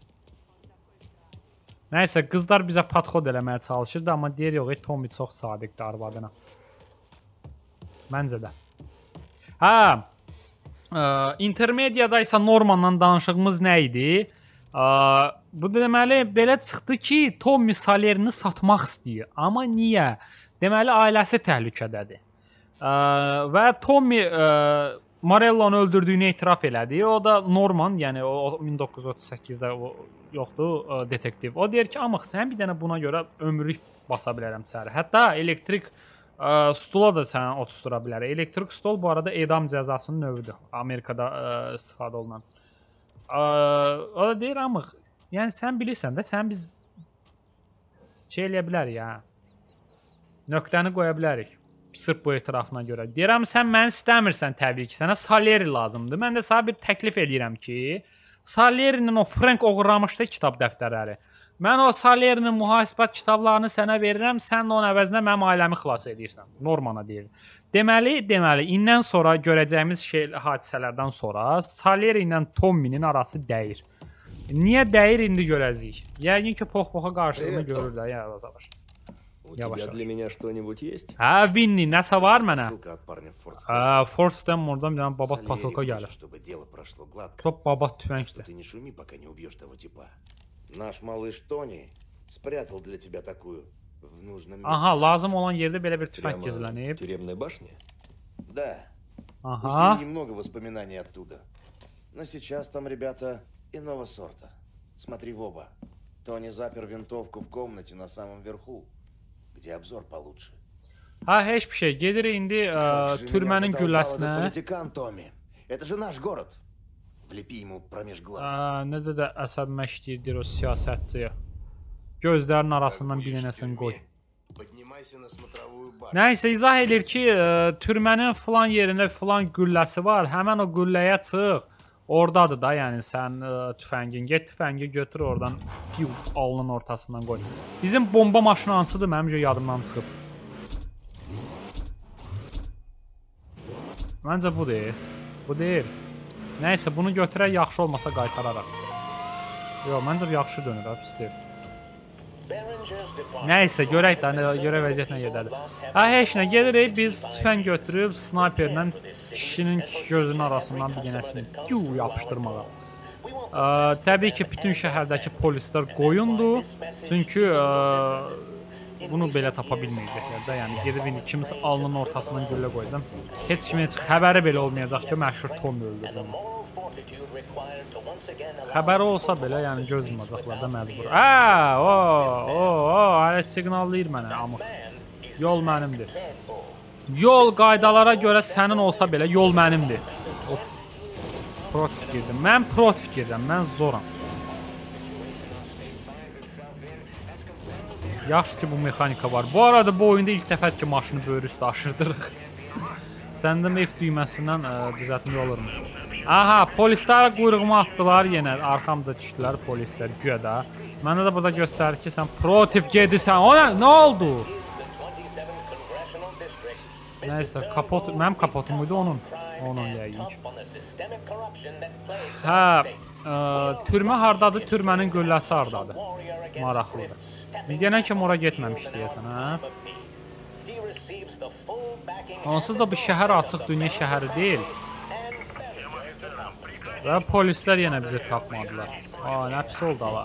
Nəysə, qızlar bizə padxod eləməyə çalışırdı, amma deyir, yox, Tommy çox sadiqdir arvadına. Məncə də. Hə, ə, intermediyada isə Normanla danışığımız nə idi? Ə, bu deməli, belə çıxdı ki, Tommy Salierini satmaq istəyir. Amma niyə? Deməli, ailəsi təhlükədədir. Ə, və Tommy ə, Morellonu öldürdüyünü etiraf elədi. O da Norman, yəni o min doqquz yüz otuz səkkizdə o yoxdur, ə, detektiv. O deyir ki, amıq sən bir dənə buna görə ömürlük basa bilərəm səni. Hətta elektrik ə, stula da səni otustura bilər. Elektrik stol bu arada edam cəzasının növüdür. Amerikada ə, istifadə olunan. Ə, o da deyir, amıq, yəni sən bilirsən də, sən biz şey eləyə bilərik, ya. Nöqtəni qoya bilərik. Sırf bu etirafına görə. Deyirəm, sən məni istəmirsən təbii ki, sənə Salieri lazımdır. Mən də sənə bir təklif edirəm ki, Salierinin o Frank oğurlamışdı kitab dəftərləri. Mən o Salierinin mühasibət kitablarını sənə verirəm, sən də onun əvəzində mənim ailəmi xilas edirsən. Normana deyir. Deməli, deməli, indən sonra görəcəyimiz şey, hadisələrdən sonra Salieri ilə Tommy'nin arası dəyir. Niyə dəyir, indi görəcəyik. Yəqin ki, pox-poxa qarşılığını görür də, ya Azalaş. У тебя для меня что-нибудь есть? Hə, Vinni, nəsə var mənə? Ссылка от парня в Форт Hə, Forst'dan oradan bir dənə babat Салери pasılka хочет, gəlir. чтобы дело прошло гладко. Çox babat Так что tüfəngdir. ты не шуми, пока не убьешь того типа. Наш малыш Тони спрятал для тебя такую в нужном месте. Aha, lazım olan yerdə belə bir tüfəng Прямо в gizlənib. тюремной башне? Да. У Aha. семьи много воспоминаний оттуда. Но сейчас там ребята иного сорта. Смотри в оба. Тони запер винтовку в комнате на самом верху, где обзор получше. Ha, heç bir şey. Gedirik indi ə, Как же меня türmənin задолбал gülləsinə. этот политикан, Томми. Это же наш город. Влепи ему промеж глаз. Ə, necə də əsəbimə işləyir o siyasətçiyə. Gözlərinin arasından bir dənəsini qoy. Поднимайся на смотровую башню. Nəysə, izah edir ki, ə, türmənin filan yerində filan gülləsi var. Həmən o gülləyə çıx. Ordadır da, yəni sən ə, tüfəngin, get tüfəngi götür oradan, piu, alnın ortasından qoy. Bizim bomba maşını hansıdır, mənim yadımdan çıxıb. Məncə bu deyil. Bu deyil. Nəysə, bunu götürək, yaxşı olmasa qaytararaq. Yox, məncə yaxşı dönür, pis deyil. Nəysə, görək də, görə vəziyyət nə gedədir. Hə, heç nə, gedirik, biz tüfəng götürüb, sniperlə kişinin gözünün arasından bir dənəsini yuh, yapışdırmağa. Ə, təbii ki, bütün şəhərdəki polislər qoyundur. Çünki ə, bunu belə tapa bilməyəcəklər də. Yəni gedib indi kimsə alnının ortasından güllə qoyacam. Heç kimin heç xəbəri belə olmayacaq ki, məşhur Tommy öldürdü. Xəbəri olsa belə, yəni göz yumacaqlar da məcbur. Aa, o, o, o, hələ siqnallayır mənə amıq. Yol mənimdir. Yol qaydalara görə sənin olsa belə yol mənimdir. Of. Protif girdim. Mən protif girirəm. Mən zoram. Yaxşı ki bu mexanika var. Bu arada bu oyunda ilk dəfə ki maşını böyrü üstə aşırdırıq. Səndə F düyməsindən ə, düzəltmək olurmuş. Aha, polislər quyruğumu atdılar yenə. Arxamıza düşdülər polislər güyədə. Mənə də burada göstərir ki, sən protif gedirsən. O nə? Nə oldu? Nəysə, kapot, mənim kapotum muydu onun? Onun yəyin ki. Hə, ə, türmə hardadır? Türmənin gülləsi hardadır? Maraqlıdır. Bilgənən kim ora getməmiş deyəsən, hə? Onsuz da bu şəhər açıq dünya şəhəri deyil. Və polislər yenə bizi tapmadılar. Aa, nə pis oldu ala.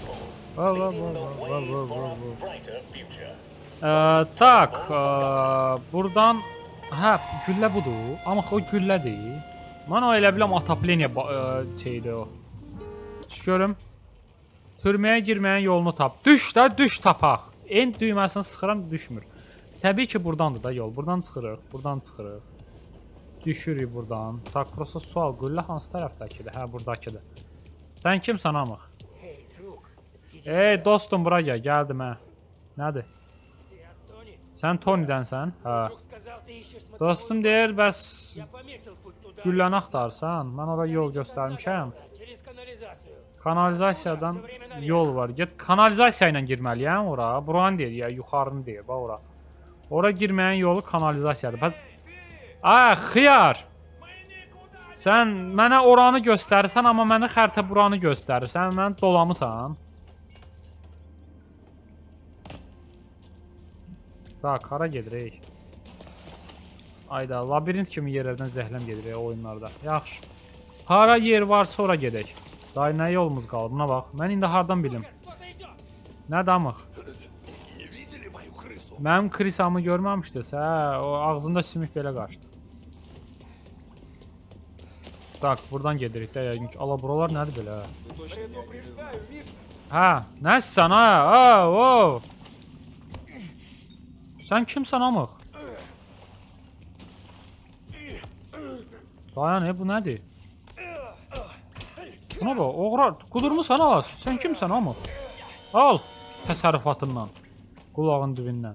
Tak, buradan... Hə, güllə budur. Amma o güllədir. Mən o elə biləm atapleniya şeydir o. Düş görüm. Türməyə girməyin yolunu tap. Düş də, düş tapaq. En düyməsini sıxıram, düşmür. Təbii ki, buradandır da yol. Buradan çıxırıq, buradan çıxırıq. Düşürük buradan. Tak, prosta sual. Güllə hansı tərəfdəkidir? Hə, buradakıdır. Sən kimsən amıq? Ey, dostum, bura gəl. Gəldim, hə. Nədir? Sən Tony'dənsən? Hə. Dostum deyir, bəs gülləni axtarsan. Mən oraya yol göstərmişəm. Kanalizasiyadan yol var. Get kanalizasiya ilə girməliyəm ora. Buranı deyir ya, yuxarını deyir bax ora. Ora girməyin yolu kanalizasiyadır. Ay, xiyar. Sən mənə oranı göstərirsən, amma mənə xəritə buranı göstərirsən. Mən dolamısan. Tak, hara gedirik? Ayda, labirint kimi yerlərdən zəhləm gedirik oyunlarda. Yaxşı. Hara yer varsa ora gedək. Day, nə yolumuz qalır? Buna bax. Mən indi hardan bilim? Nə damıq? Mənim krisamı görməmişdiniz, hə? O ağzında sümük belə qaçdı. Tak, buradan gedirik də. Ala, buralar nədir belə? Hə, nəsən, hə? Hə, o! Sən kimsən, amıq? Dayan, e, bu nədir? Buna bax, oğrar, qudurmusan alasın. Sən kimsən, amıq? Al, təsərrüfatından. Qulağın dibindən.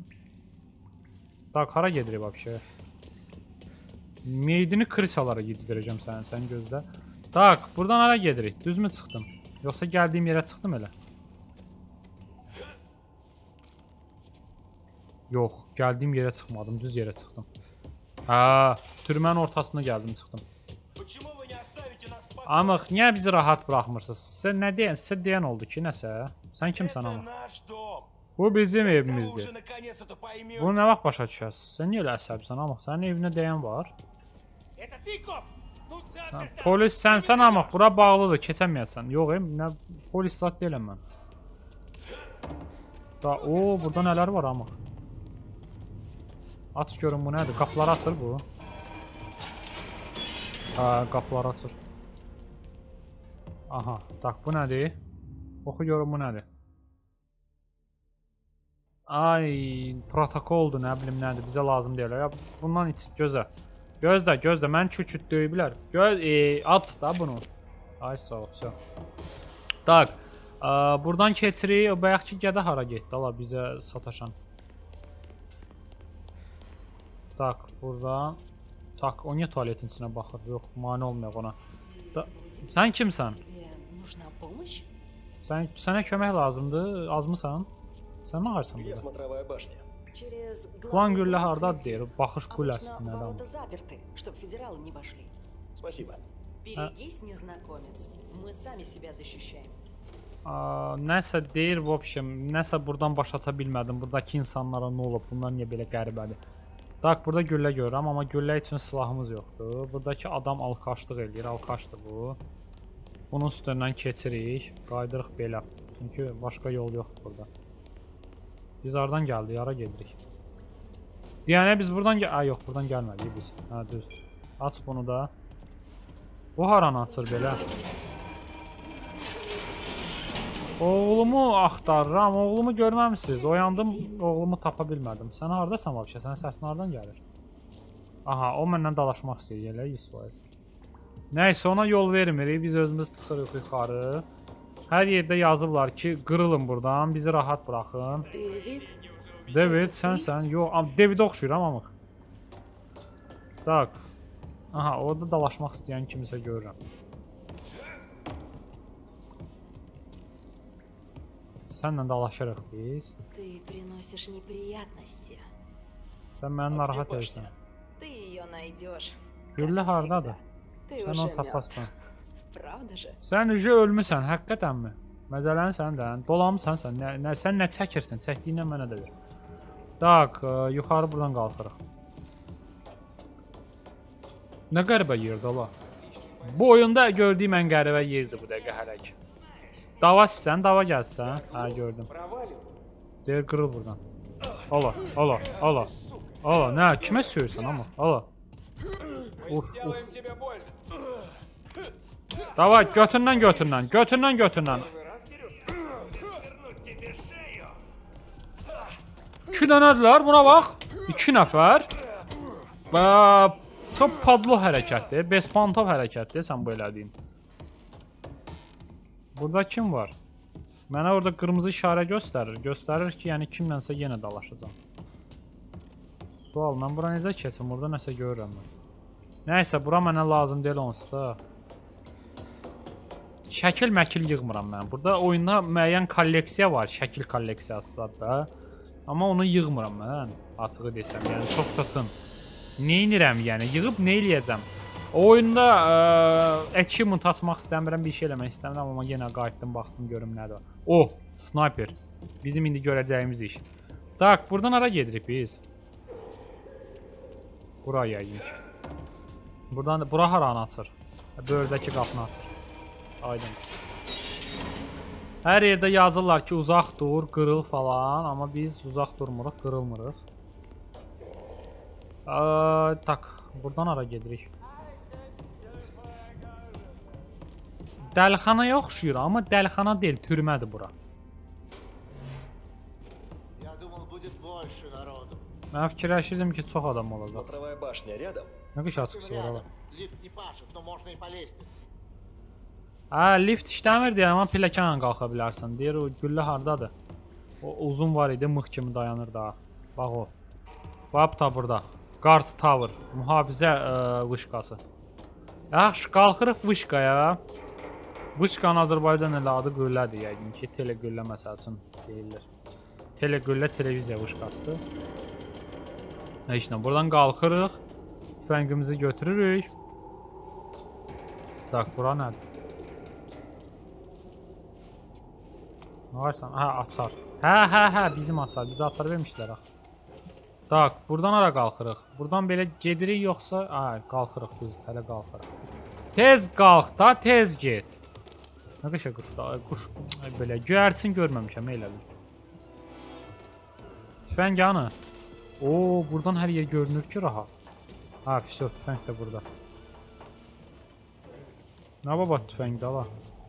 Tak, hara gedirik, vəbşə? Meydini krisalara yedizdirəcəm sən, sən gözlə. Tak, buradan hara gedirik? Düzmü çıxdım? Yoxsa gəldiyim yerə çıxdım elə? Yox, gəldiyim yerə çıxmadım, düz yerə çıxdım. Hə, türmənin ortasına gəldim, çıxdım. Amıq, niyə bizi rahat buraxmırsınız? Sizə nə deyən, sizə deyən oldu ki, nəsə? Sən kimsən, amıq? Bu bizim evimizdir. Bunu nə vaxt başa düşəsiz? Sən niyə elə əsəbsən, amıq? Sənin evinə deyən var. Hə, polis sənsən, amıq, bura bağlıdır, keçəməyəsən. Yox, em, nə, polis zat deyiləm mən. Da, o, burada nələr var, amıq? Aç görün, bu nədir? Qapıları açır bu. Hə, qapıları açır. Aha, tak, bu nədir? Oxu görün, bu nədir? Ay, protokoldur, nə bilim nədir, bizə lazım deyil. Ya, bundan iç, gözlə. Gözlə, gözlə, mən küt-küt döyüblər. Göz, e, aç da bunu. Ay, sağ ol, sağ ol. Tak, ə, buradan keçirik, o bayaq ki, gədə hara getdi, ala, bizə sataşan. Tak, burada. Tak, o niyə tualetin içinə baxır? Yox, mane olmayaq ona. Da, sən kimsən? Sən, sənə kömək lazımdır, azmısan? Sən nə ağırsan burada? Plan güllə hardadır deyir, baxış qüləsi nədən? Nəsə deyir, bu opşim, nəsə buradan baş aça bilmədim, buradakı insanlara nə olub, bunlar niyə belə qəribədir? Tak, burada güllə görürəm, amma güllə üçün silahımız yoxdur. Buradakı adam alkaşlıq eləyir, alkaşdır bu. Bunun üstündən keçirik, qaydırıq belə. Çünki başqa yol yoxdur burada. Biz aradan gəldik, yara gedirik. Deyənə biz buradan gəl... Ay, yox, buradan gəlmədik biz. Hə, düzdür. Aç bunu da. Bu haranı açır belə? Oğlumu axtarıram, oğlumu görməmişsiniz. Oyandım, oğlumu tapa bilmədim. Sən haradasan vəbşə? Sənin səsin hardan gəlir? Aha, o məndən dalaşmaq istəyir, elə yüz faiz. Nəysə, ona yol vermirik, biz özümüz çıxırıq yuxarı. Hər yerdə yazıblar ki, qırılın buradan, bizi rahat buraxın. Дэвид? David, sənsən? Yox, David oxşuyuram amıq. Tak. Aha, orada dalaşmaq istəyən kimisə görürəm. Sənlə dalaşırıq biz. Ты приносишь неприятности. Sən məni narahat edirsən. Ты ее найдешь. Güllə hardadır? Ты Sən уже onu мертв. tapasın. Правда же? Sən ücə ölmüsən, həqiqətənmi? Məzələnsən də, dolamısan sən. Nə, nə, sən nə çəkirsən? Çəkdiyindən mənə də ver. Tak, ə, yuxarı buradan qalxırıq. Nə qəribə yerdir ola. Bu oyunda gördüyüm ən qəribə yerdir bu dəqiqə hələ ki. Dava sən, dava gəlsən. Hə, gördüm. Deyir, qırıl buradan. Ola, ola, ola. Ola, nə, kimə söyürsən amma? Ola. Uf, uf. Davay, götündən, götündən, götündən, götündən. İki dənədirlər, buna bax. İki nəfər. Və çox padlo hərəkətdir, bespantov hərəkətdir, sən bu elədiyin. Burada kim var? Mənə orada qırmızı işarə göstərir. Göstərir ki, yəni kimlənsə yenə dalaşacam. Sual, mən bura necə keçim? Burada nəsə görürəm mən. Nəysə, bura mənə lazım deyil onsuz da. Şəkil məkil yığmıram mən. Burada oyunda müəyyən kolleksiya var, şəkil kolleksiyası da. Amma onu yığmıram mən, açığı desəm. Yəni, çox tutun. Neynirəm yəni? Yığıb nə eləyəcəm? O oyunda ə, achievement açmaq istəmirəm, bir şey eləmək istəmirəm, amma yenə qayıtdım, baxdım, görüm nədir. Oh, sniper. Bizim indi görəcəyimiz iş. Tak, buradan hara gedirik biz? Buraya yiyik. Buradan da, bura haranı açır? Böyrdəki qapını açır. Aydın. Hər yerdə yazırlar ki, uzaq dur, qırıl falan, amma biz uzaq durmuruq, qırılmırıq. Ə, tak, buradan hara gedirik? Dəlixanaya oxşuyur, amma dəlixana deyil, türmədir bura. Mən fikirləşirdim ki, çox adam olacaq. Смотровая башня рядом? Nə qış açıqsı var ala. Лифт не пашет, но можно и по lестнице. Hə, lift işləmir deyir, amma pilləkənlə qalxa bilərsən. Deyir, o güllə hardadır? O uzun var idi, mıx kimi dayanır daha. Bax o. Bax da burada. Guard Tower, mühafizə ə, vışqası. Yaxşı, qalxırıq vışqaya. Vışqanın Azərbaycan ilə adı güllədir, yəqin ki, telegüllə məsəl üçün deyilir. Telegüllə televiziya vışqasıdır. Heç nə, buradan qalxırıq. Tüfəngimizi götürürük. Tak, bura nədir? Nə varsan? Hə, açar. Hə, hə, hə, bizim açar. Bizi açar vermişlər axı. Tak, buradan hara qalxırıq? Buradan belə gedirik yoxsa? Hə, qalxırıq, düzdür, hələ qalxırıq. Tez qalx da, tez get. Nə qəşə quşda, quş belə göyərçin görməmişəm, elədir. Tüfəng yanı. Oo, buradan hər yer görünür ki, rahat. Ha, fisyo, tüfəng də burada. Nə baba tüfəngdə ala?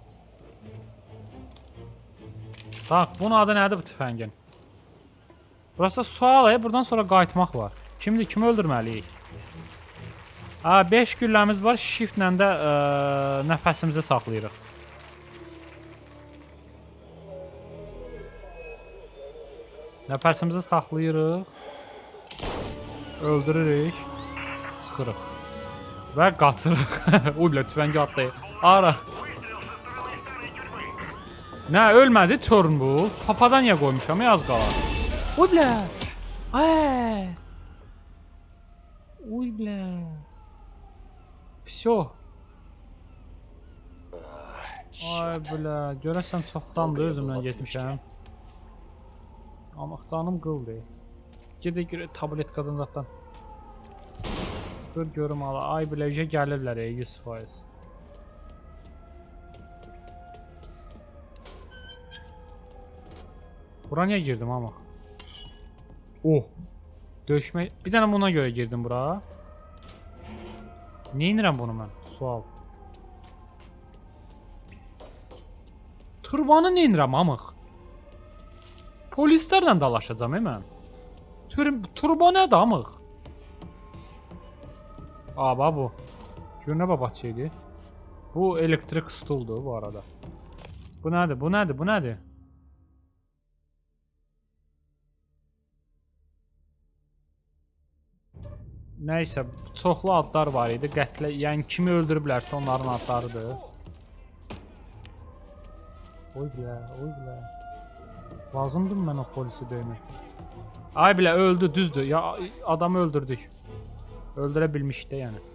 Tak, bunun adı nədir bu tüfəngin? Burası sual, buradan sonra qayıtmaq var. Kimdir, kimi öldürməliyik? Ha, beş gülləmiz var, shiftlə də ə, nəfəsimizi saxlayırıq. Nəfəsimizi saxlayırıq. Öldürürük. Çıxırıq. Və qaçırıq. Uy bilə, tüfəngi atlayır. Araq. Nə, ölmədi Turnbull. Papadan niyə qoymuşam, yaz qala. Uy bilə. Ay. Uy bilə. Psyo. Ay bilə, görəsən çoxdandır özümdən getmişəm. Amma canım qıldı. Gedə görə tabletkadan zaten. Dur görüm ala. Ay bilə, gəlirlər yüz faiz. Bura niyə girdim amma? Oh. Döşmək. Bir dənə buna görə girdim bura. Nə edirəm bunu mən? Sual. Turbanı nə edirəm amıq? Polislərlə dalaşacağam e mən. Tur turba nədir amıq? Aba bu. Gör nə babat şeydir. Bu elektrik stuldur bu arada. Bu nədir? Bu nədir? Bu nədir? Nəysə, çoxlu adlar var idi. Qətlə, yəni kimi öldürüblərsə onların adlarıdır. Oy bilə, oy bilə. Lazımdır mən o polisi döymək. Ay bilə, öldü, düzdür. Ya adamı öldürdük. Öldürə bilmişdik də yəni.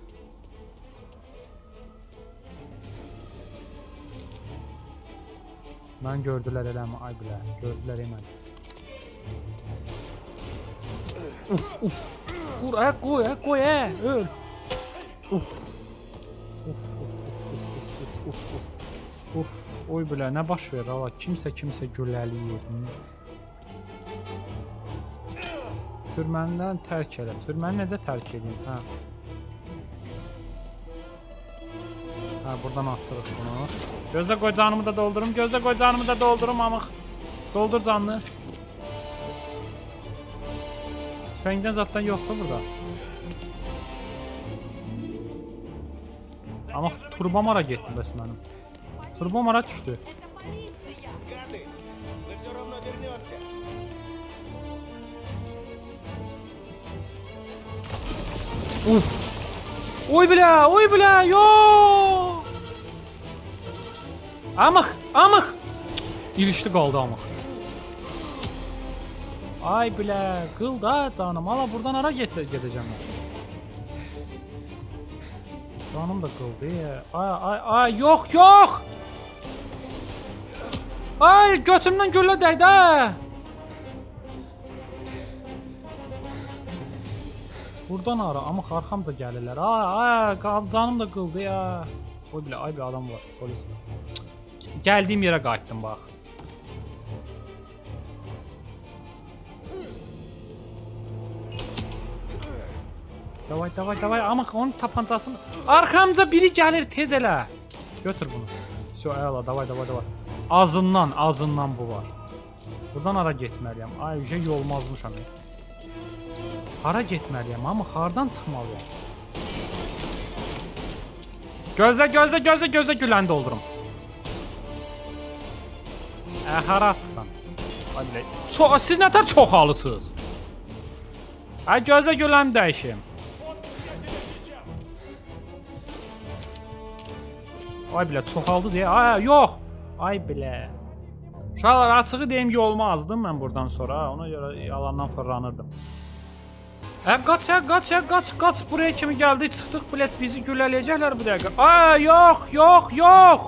Mən gördülər eləmi? Ay bilə, gördülər eləmi? Uf, uf. Dur, ə, qoy, ə, qoy, ə, öl. Uf. Uf, uf, uf, uf, uf, uf. Uf, oy bilə, nə baş verir, ala, kimsə kimsə göləliyir. Türməndən tərk elə. Türməni necə tərk edeyim, hə? Hə, buradan açırıq bunu. Gözlə qoy canımı da doldurum, gözlə qoy canımı da doldurum, amıq. Doldur canını. Tüfəngdən zaten yoxdur burada. Amıq, turbam ara getdi bəs mənim. Turbam ara düşdü. Uf. Oy bilə, oy bilə, yox. Amıq, amıq. İlişdi qaldı amıq. Ay bilə, qıl da canım. Hala buradan ara gedəcəm mən. Canım da qıldı. Ay, ay, ay, yox, yox. Ay, götümdən güllə dəydi. Buradan ara, amma arxamca gəlirlər. Ay, ay, canım da qıldı ya. Oy bilə, ay bir adam var, polis. Gəldiyim yerə qayıtdım, bax. Davay, davay, davay, amma onun tapancasını... Arxamca biri gəlir, tez elə. Götür bunu. Syo, əla, davay, davay, davay. Azından, azından bu var. Buradan ara getməliyəm. Ay, ücə yolmazmışam. Hara getməliyəm, amma hardan çıxmalıyam? Gözlə, gözlə, gözlə, gözlə, güləni doldurum. Ə, hara atsan? Siz nətər çox halısınız? Ə, gözlə, güləni dəyişim. Ay bilə, çoxaldız ya. Ay, yox. Ay bilə. Uşaqlar, açığı deyim ki, olmazdım mən buradan sonra. Ona görə yalandan fırlanırdım. Ə, qaç, ə, qaç, ə, qaç, qaç. Buraya kimi gəldik, çıxdıq, bilet bizi gülələyəcəklər bu dəqiqə. Ay, yox, yox, yox.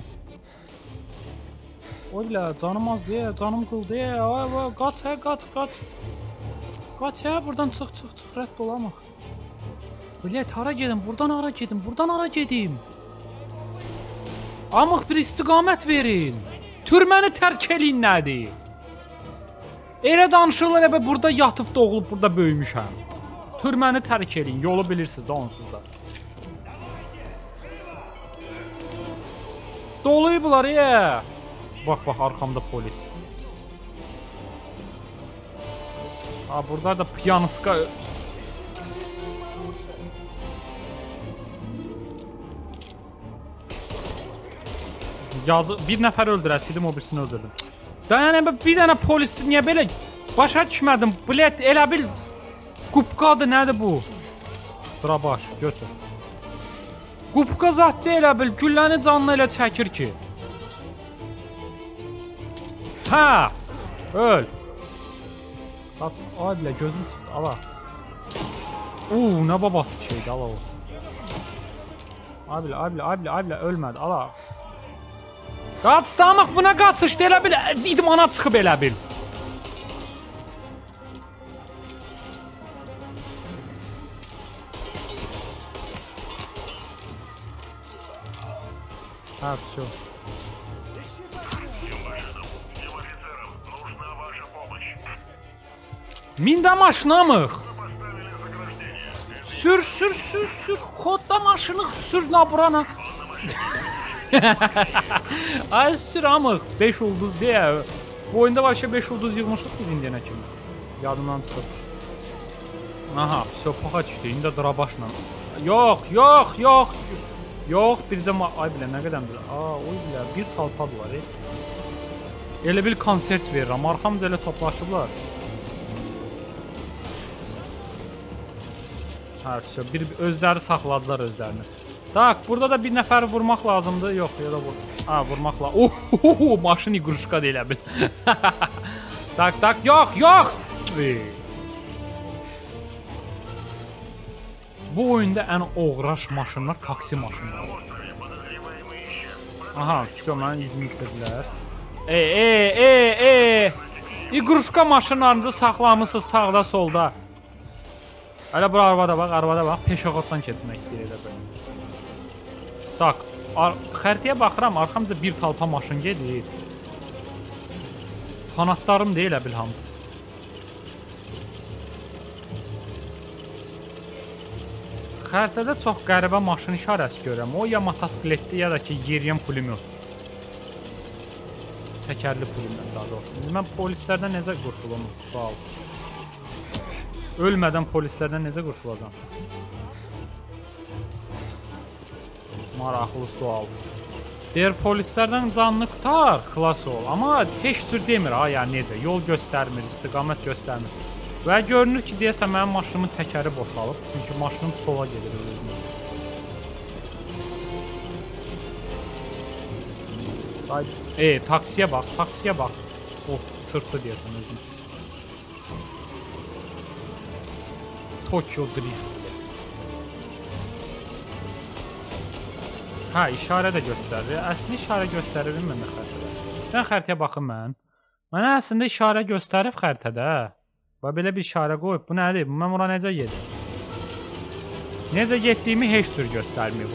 Oy bilə, canım az deyə, canım qıl deyə. Ay, ay, qaç, ə, qaç, qaç. Qaç, ə, buradan çıx, çıx, çıx, rədd olamaq. Bilet, hara gedim, buradan hara gedim, buradan hara gedim. Amıq bir istiqamət verin. Türməni tərk eləyin nədir? Elə danışırlar, əbə burada yatıb doğulub, burada böyümüşəm. Türməni tərk eləyin, yolu bilirsiniz də onsuz da. Doluyublar, ya. Bax, bax, arxamda polis. Ha, burada da piyanska... Yazı, bir nəfər öldürəsiydim, o birisini öldürdüm. Dayan, bir dənə polisi niyə belə başa düşmədim, bilet, elə bil qupqadır, nədir bu? Dura baş, götür. Qupqa zatdır elə bil, gülləni canlı elə çəkir ki. Hə, öl. Qaç, ay bilə, gözüm çıxdı, ala. Uuu, nə babatlı şeydir, ala o. Ay bilə, ay bilə, ay bilə, ay bilə, ölmədi, ala. Qaç, damaq buna qaçışdı, elə bil, idmana çıxıb elə bil. Hə, все. Min də maşınamıq. Sür, sür, sür, sür. Xodda maşını sür na burana. Ay sür amıq. beş ulduz deyə. Bu oyunda başa beş ulduz yığmışıq biz indiyənə kimi. Yadımdan çıxıb. Aha, söpağa düşdü. İndi drabaşla. Yox, yox, yox. Yox, bircə ma... Ay bilə, nə qədəmdir? Aa, oy bilə, bir talpad var. E. Elə bil konsert verirəm. Arxamca elə toplaşıblar. Hə, bir özləri saxladılar özlərini. Tak, burada da bir nəfəri vurmaq lazımdır. Yox, ya da vur. Ha, vurmaq lazım. Ohohoho, maşın iqruşka deyilə bil. Tak, tak, yox, yox. Bu oyunda ən oğraş maşınlar taksi maşınları. Aha, все, mənə izin itirdilər. E, e, e, e. İqruşka maşınlarınızı saxlamısınız sağda, solda. Hələ bura arvada bax, arvada bax. Peşəxoddan keçmək istəyir elə belə. Tak, xəritəyə baxıram, arxamca bir talpa maşın gedir. Fanatlarım deyil bil hamısı. Xəritədə çox qəribə maşın işarəsi görürəm. O ya motosikletli ya da ki yeriyən pulemyot. Təkərli pulemyot daha doğrusu. Mən polislərdən necə qurtulum? Sual. Ölmədən polislərdən necə qurtulacam? Maraqlı sual. Deyir polislərdən canını qutar, xilas ol. Amma heç cür demir ha, yəni necə. Yol göstərmir, istiqamət göstərmir. Və görünür ki, deyəsə mənim maşınımın təkəri boşalıb. Çünki maşınım sola gedir özünə. E, taksiyə bax, taksiyə bax. Oh, sırtdı deyəsən özünə. Tokyo Drift. Hə, işarə də göstərir. Əslində işarə göstərir məndə xəritədə. Mən xəritəyə baxım mən. Mənə əslində işarə göstərib xəritədə. Və belə bir işarə qoyub. Bu nədir? Mən bura necə gedim? Necə getdiyimi heç cür göstərmir.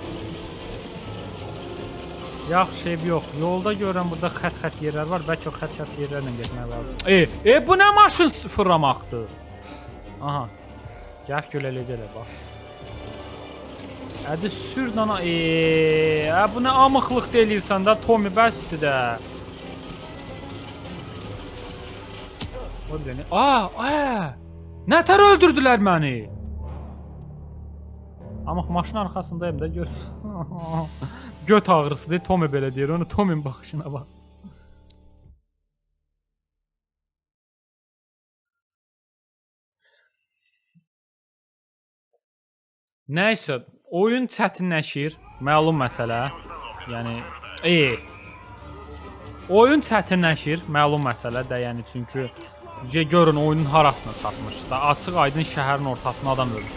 Yaxşı, yox. Yolda görürəm, burada xət-xət yerlər var. Bəlkə o xət-xət yerlərlə getmək lazım. E, e, bu nə maşın fırlamaqdır? Aha. Gəl gölələcələr, bax. Ədi sür dana. Eee, bu nə amıqlıq deyilirsən də, Tommy, bəsdir də. O biləni. Aa, aa. Nətər öldürdülər məni? Amıq maşın arxasındayım da gör. Göt ağrısıdır, Tommy belə deyir. Onu Tommy'nin baxışına bax. Nəysə, oyun çətinləşir, məlum məsələ. Yəni, e. Oyun çətinləşir, məlum məsələ də, yəni çünki görün oyunun harasına çatmış. Da açıq aydın şəhərin ortasına adam ölür.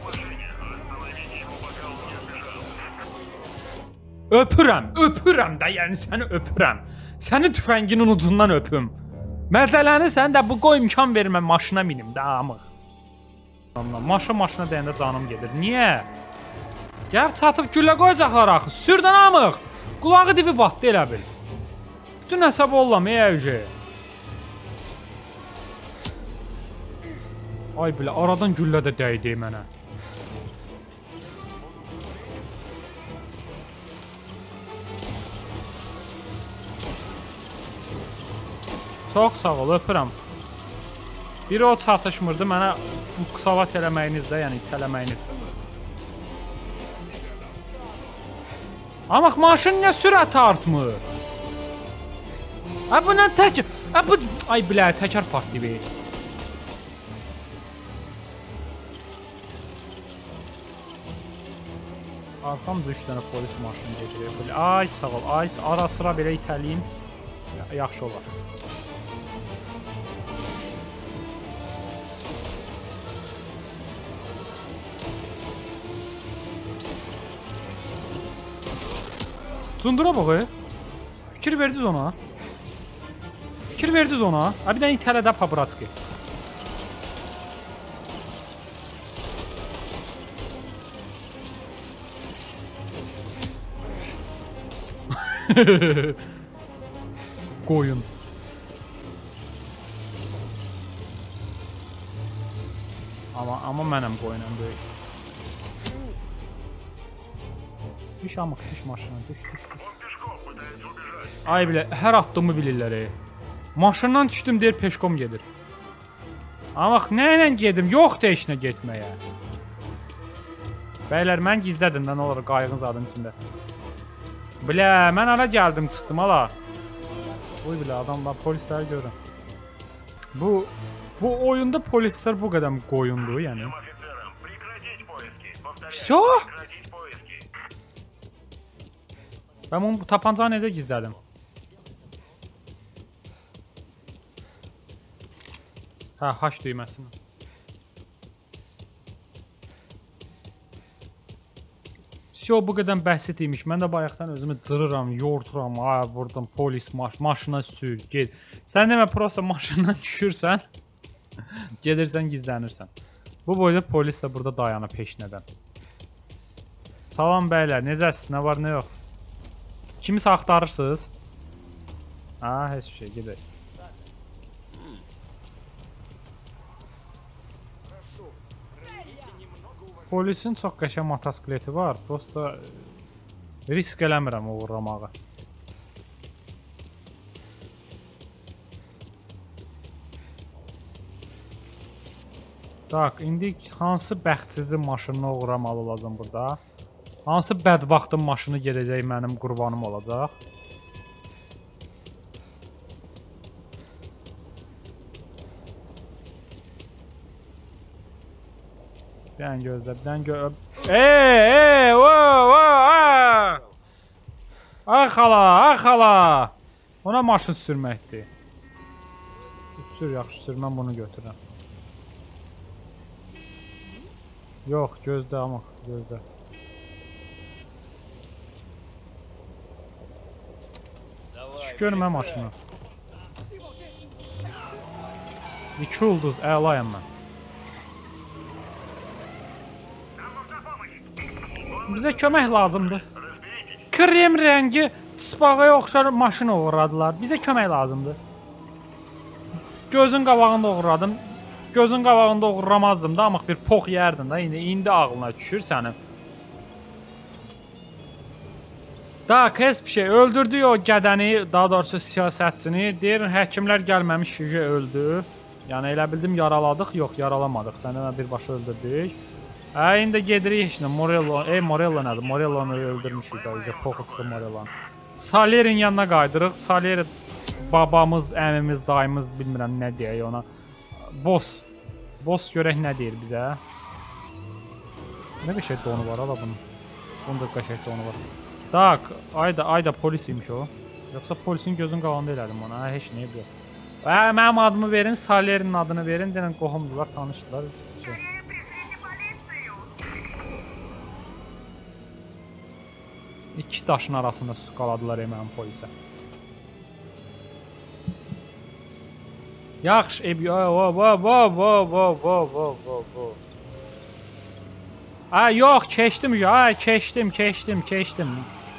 Öpürəm, öpürəm də, yəni səni öpürəm. Səni tüfənginin ucundan öpüm. Məzələni sən də bu qoy imkan vermə maşına minim də amıq. Maşın maşına deyəndə canım gedir. Niyə? Gəl çatıb güllə qoyacaqlar axı. Sürdən amıq. Qulağı dibi batdı elə bil. Bütün hesab ollam ey əvcə. Ay bilə, aradan güllə də dəydi mənə. Çox sağ ol, öpürəm. Biri o çatışmırdı, mənə qısavat eləməyiniz də, yəni itələməyiniz. Amma maşın nə sürəti artmır? Ə, bu nə tək... Ə, bu... Ay, bilə, təkər partlayıb. Arxamca üç dənə polis maşını gedir. Ay, sağ ol, ay, ara sıra belə itəliyim. Yaxşı olar. Cundura bax, fikir verdiniz ona. Fikir verdiniz ona. Bir dənə itələdə paparazzi. Qoyun. Amma, amma mənəm qoyunam böyük. Düş amıq, düş maşına, düş, düş, düş. Ay bilə, hər attığımı bilirlər ey. Maşından düşdüm deyir, peşkom gedir. Amma bax, nə ilə gedim? Yoxdur heç nə getməyə. Bəylər, mən gizlədim də, nə olur, qayığın zadın içində. Bilə, mən ara gəldim, çıxdım ala. Uy bilə, adamlar, polisləri görürəm. Bu, bu oyunda polislər bu qədər qoyundur, yəni. Всё? Ben bunu bu tapancağı necə gizlədim? Hə, H düyməsini. Всё, bu qədər bəsit imiş. Mən də bayaqdan özümü cırıram, yorturam. Ay, buradan polis maş maşına sür, get. Sən demə, prosta maşından düşürsən, gedirsən, gizlənirsən. Bu boyda polis də burada dayanır peşnədən. Salam bəylər, necəsiz? Nə var, nə yox? Kimisə axtarırsınız? Ha, heç bir şey, gedək. Polisin çox qəşəng motoskikleti var. Prosta risk eləmirəm uğurlamağı. Tak, indi hansı bəxtsizli maşınını uğurlamalı olacam burada? Hansı bədbaxtın maşını gedəcək mənim qurbanım olacaq? Bir dən gözlə, bir dən gözlə. Ey, ey, o, o, a! Ay xala, ay xala! Ona maşın sürməkdir. Sür, yaxşı sür, mən bunu götürürəm. Yox, gözlə, amma gözlə. Düş görmə maşını. İki ulduz, əlayım mən. Bizə kömək lazımdır. Krem rəngi tısbağaya oxşar maşın uğradılar. Bizə kömək lazımdır. Gözün qabağında uğradım. Gözün qabağında uğramazdım da, amma bir pox yerdin da. İndi, indi ağlına düşür sənin. Da, kes bir şey. Öldürdü o qədəni, daha doğrusu siyasətçini. Deyir, həkimlər gəlməmiş şüce öldü. Yəni, elə bildim yaraladıq. Yox, yaralamadıq. Səni birbaşa öldürdük. Hə, indi gedirik heç nə. Morello, ey Morello nədir? Morellonu öldürmüşük da, necə poxu çıxır Morellonu. Salierin yanına qaydırıq. Salieri babamız, əmimiz, dayımız, bilmirəm nə deyək ona. Boss. Boss görək nə deyir bizə. Nə qəşək donu var ala bunun. Bunun da qəşək donu var. Tak, ayda, ayda polis imiş o. Yoxsa polisin gözün qabağında elədim ona. Hə, heç nə yox. Hə, mənim adımı verin, Salierinin adını verin. Deyən qohumdular, tanışdılar. Şey. İki daşın arasında suqaladılar mənim polisə. Yaxşı, ebi, vo, vo, vo, vo, vo, vo, vo, vo, vo. Ay, yox, keçdim, ay, keçdim, keçdim, keçdim.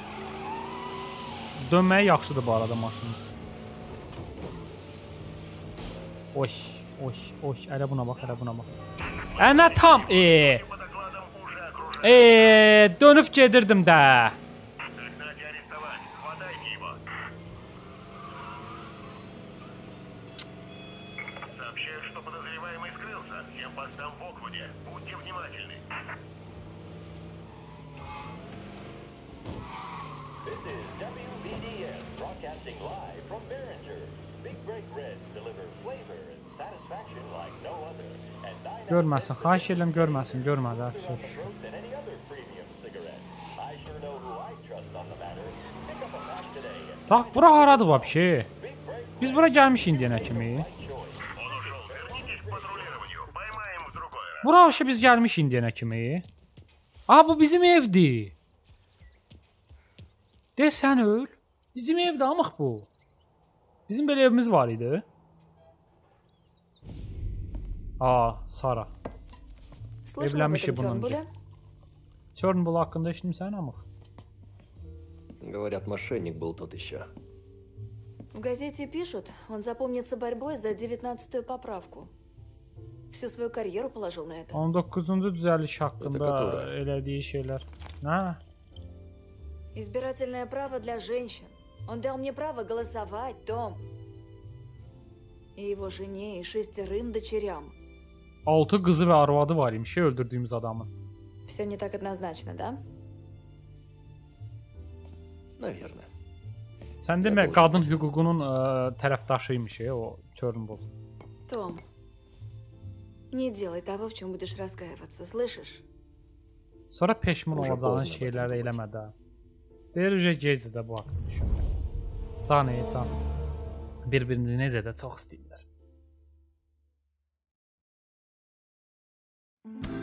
Dönməyi yaxşıdır bu arada maşının. Oş, oş, oş, ələ buna bax, ələ buna bax. Ənə tam, eee. Eee, dönüb gedirdim də. Görməsin, xahiş edirəm, görməsin, görmədi, çox şükür. Tax, bura haradır vab şey? Biz bura gəlmişik indiyənə kimi. Bura şey biz gəlmişik indiyənə kimi. Aa, bu bizim evdir. De, sən öl. Bizim evdir, amaq bu. Bizim belə evimiz var idi. Aa, Sara. Evlənmişik bununca. Turnbull haqqında eşitmişsən amıq? Говорят, мошенник был тот еще. В газете пишут, он запомнится борьбой за девятнадцатую поправку. Всю свою карьеру положил на это. on doqquzuncu düzəliş haqqında Katara. elədiyi şeylər. Nə? Избирательное право для женщин. Он дал мне право голосовать, Том. И его жене, и шестерым дочерям. altı qızı və arvadı var imiş öldürdüyümüz adamın. Все не так однозначно, да? Наверное. Sən demə qadın hüququnun ə, tərəfdaşıymış e, o Turnbull. Том, не делай того, в чем будешь раскаиваться, слышишь? Sonra peşman Уже olacağın поздно şeyləri об этом eləmə də. Deyir uje gecdir də bu haqqda düşünmək. Can ey can. Bir-birinizi necə də çox istəyirlər.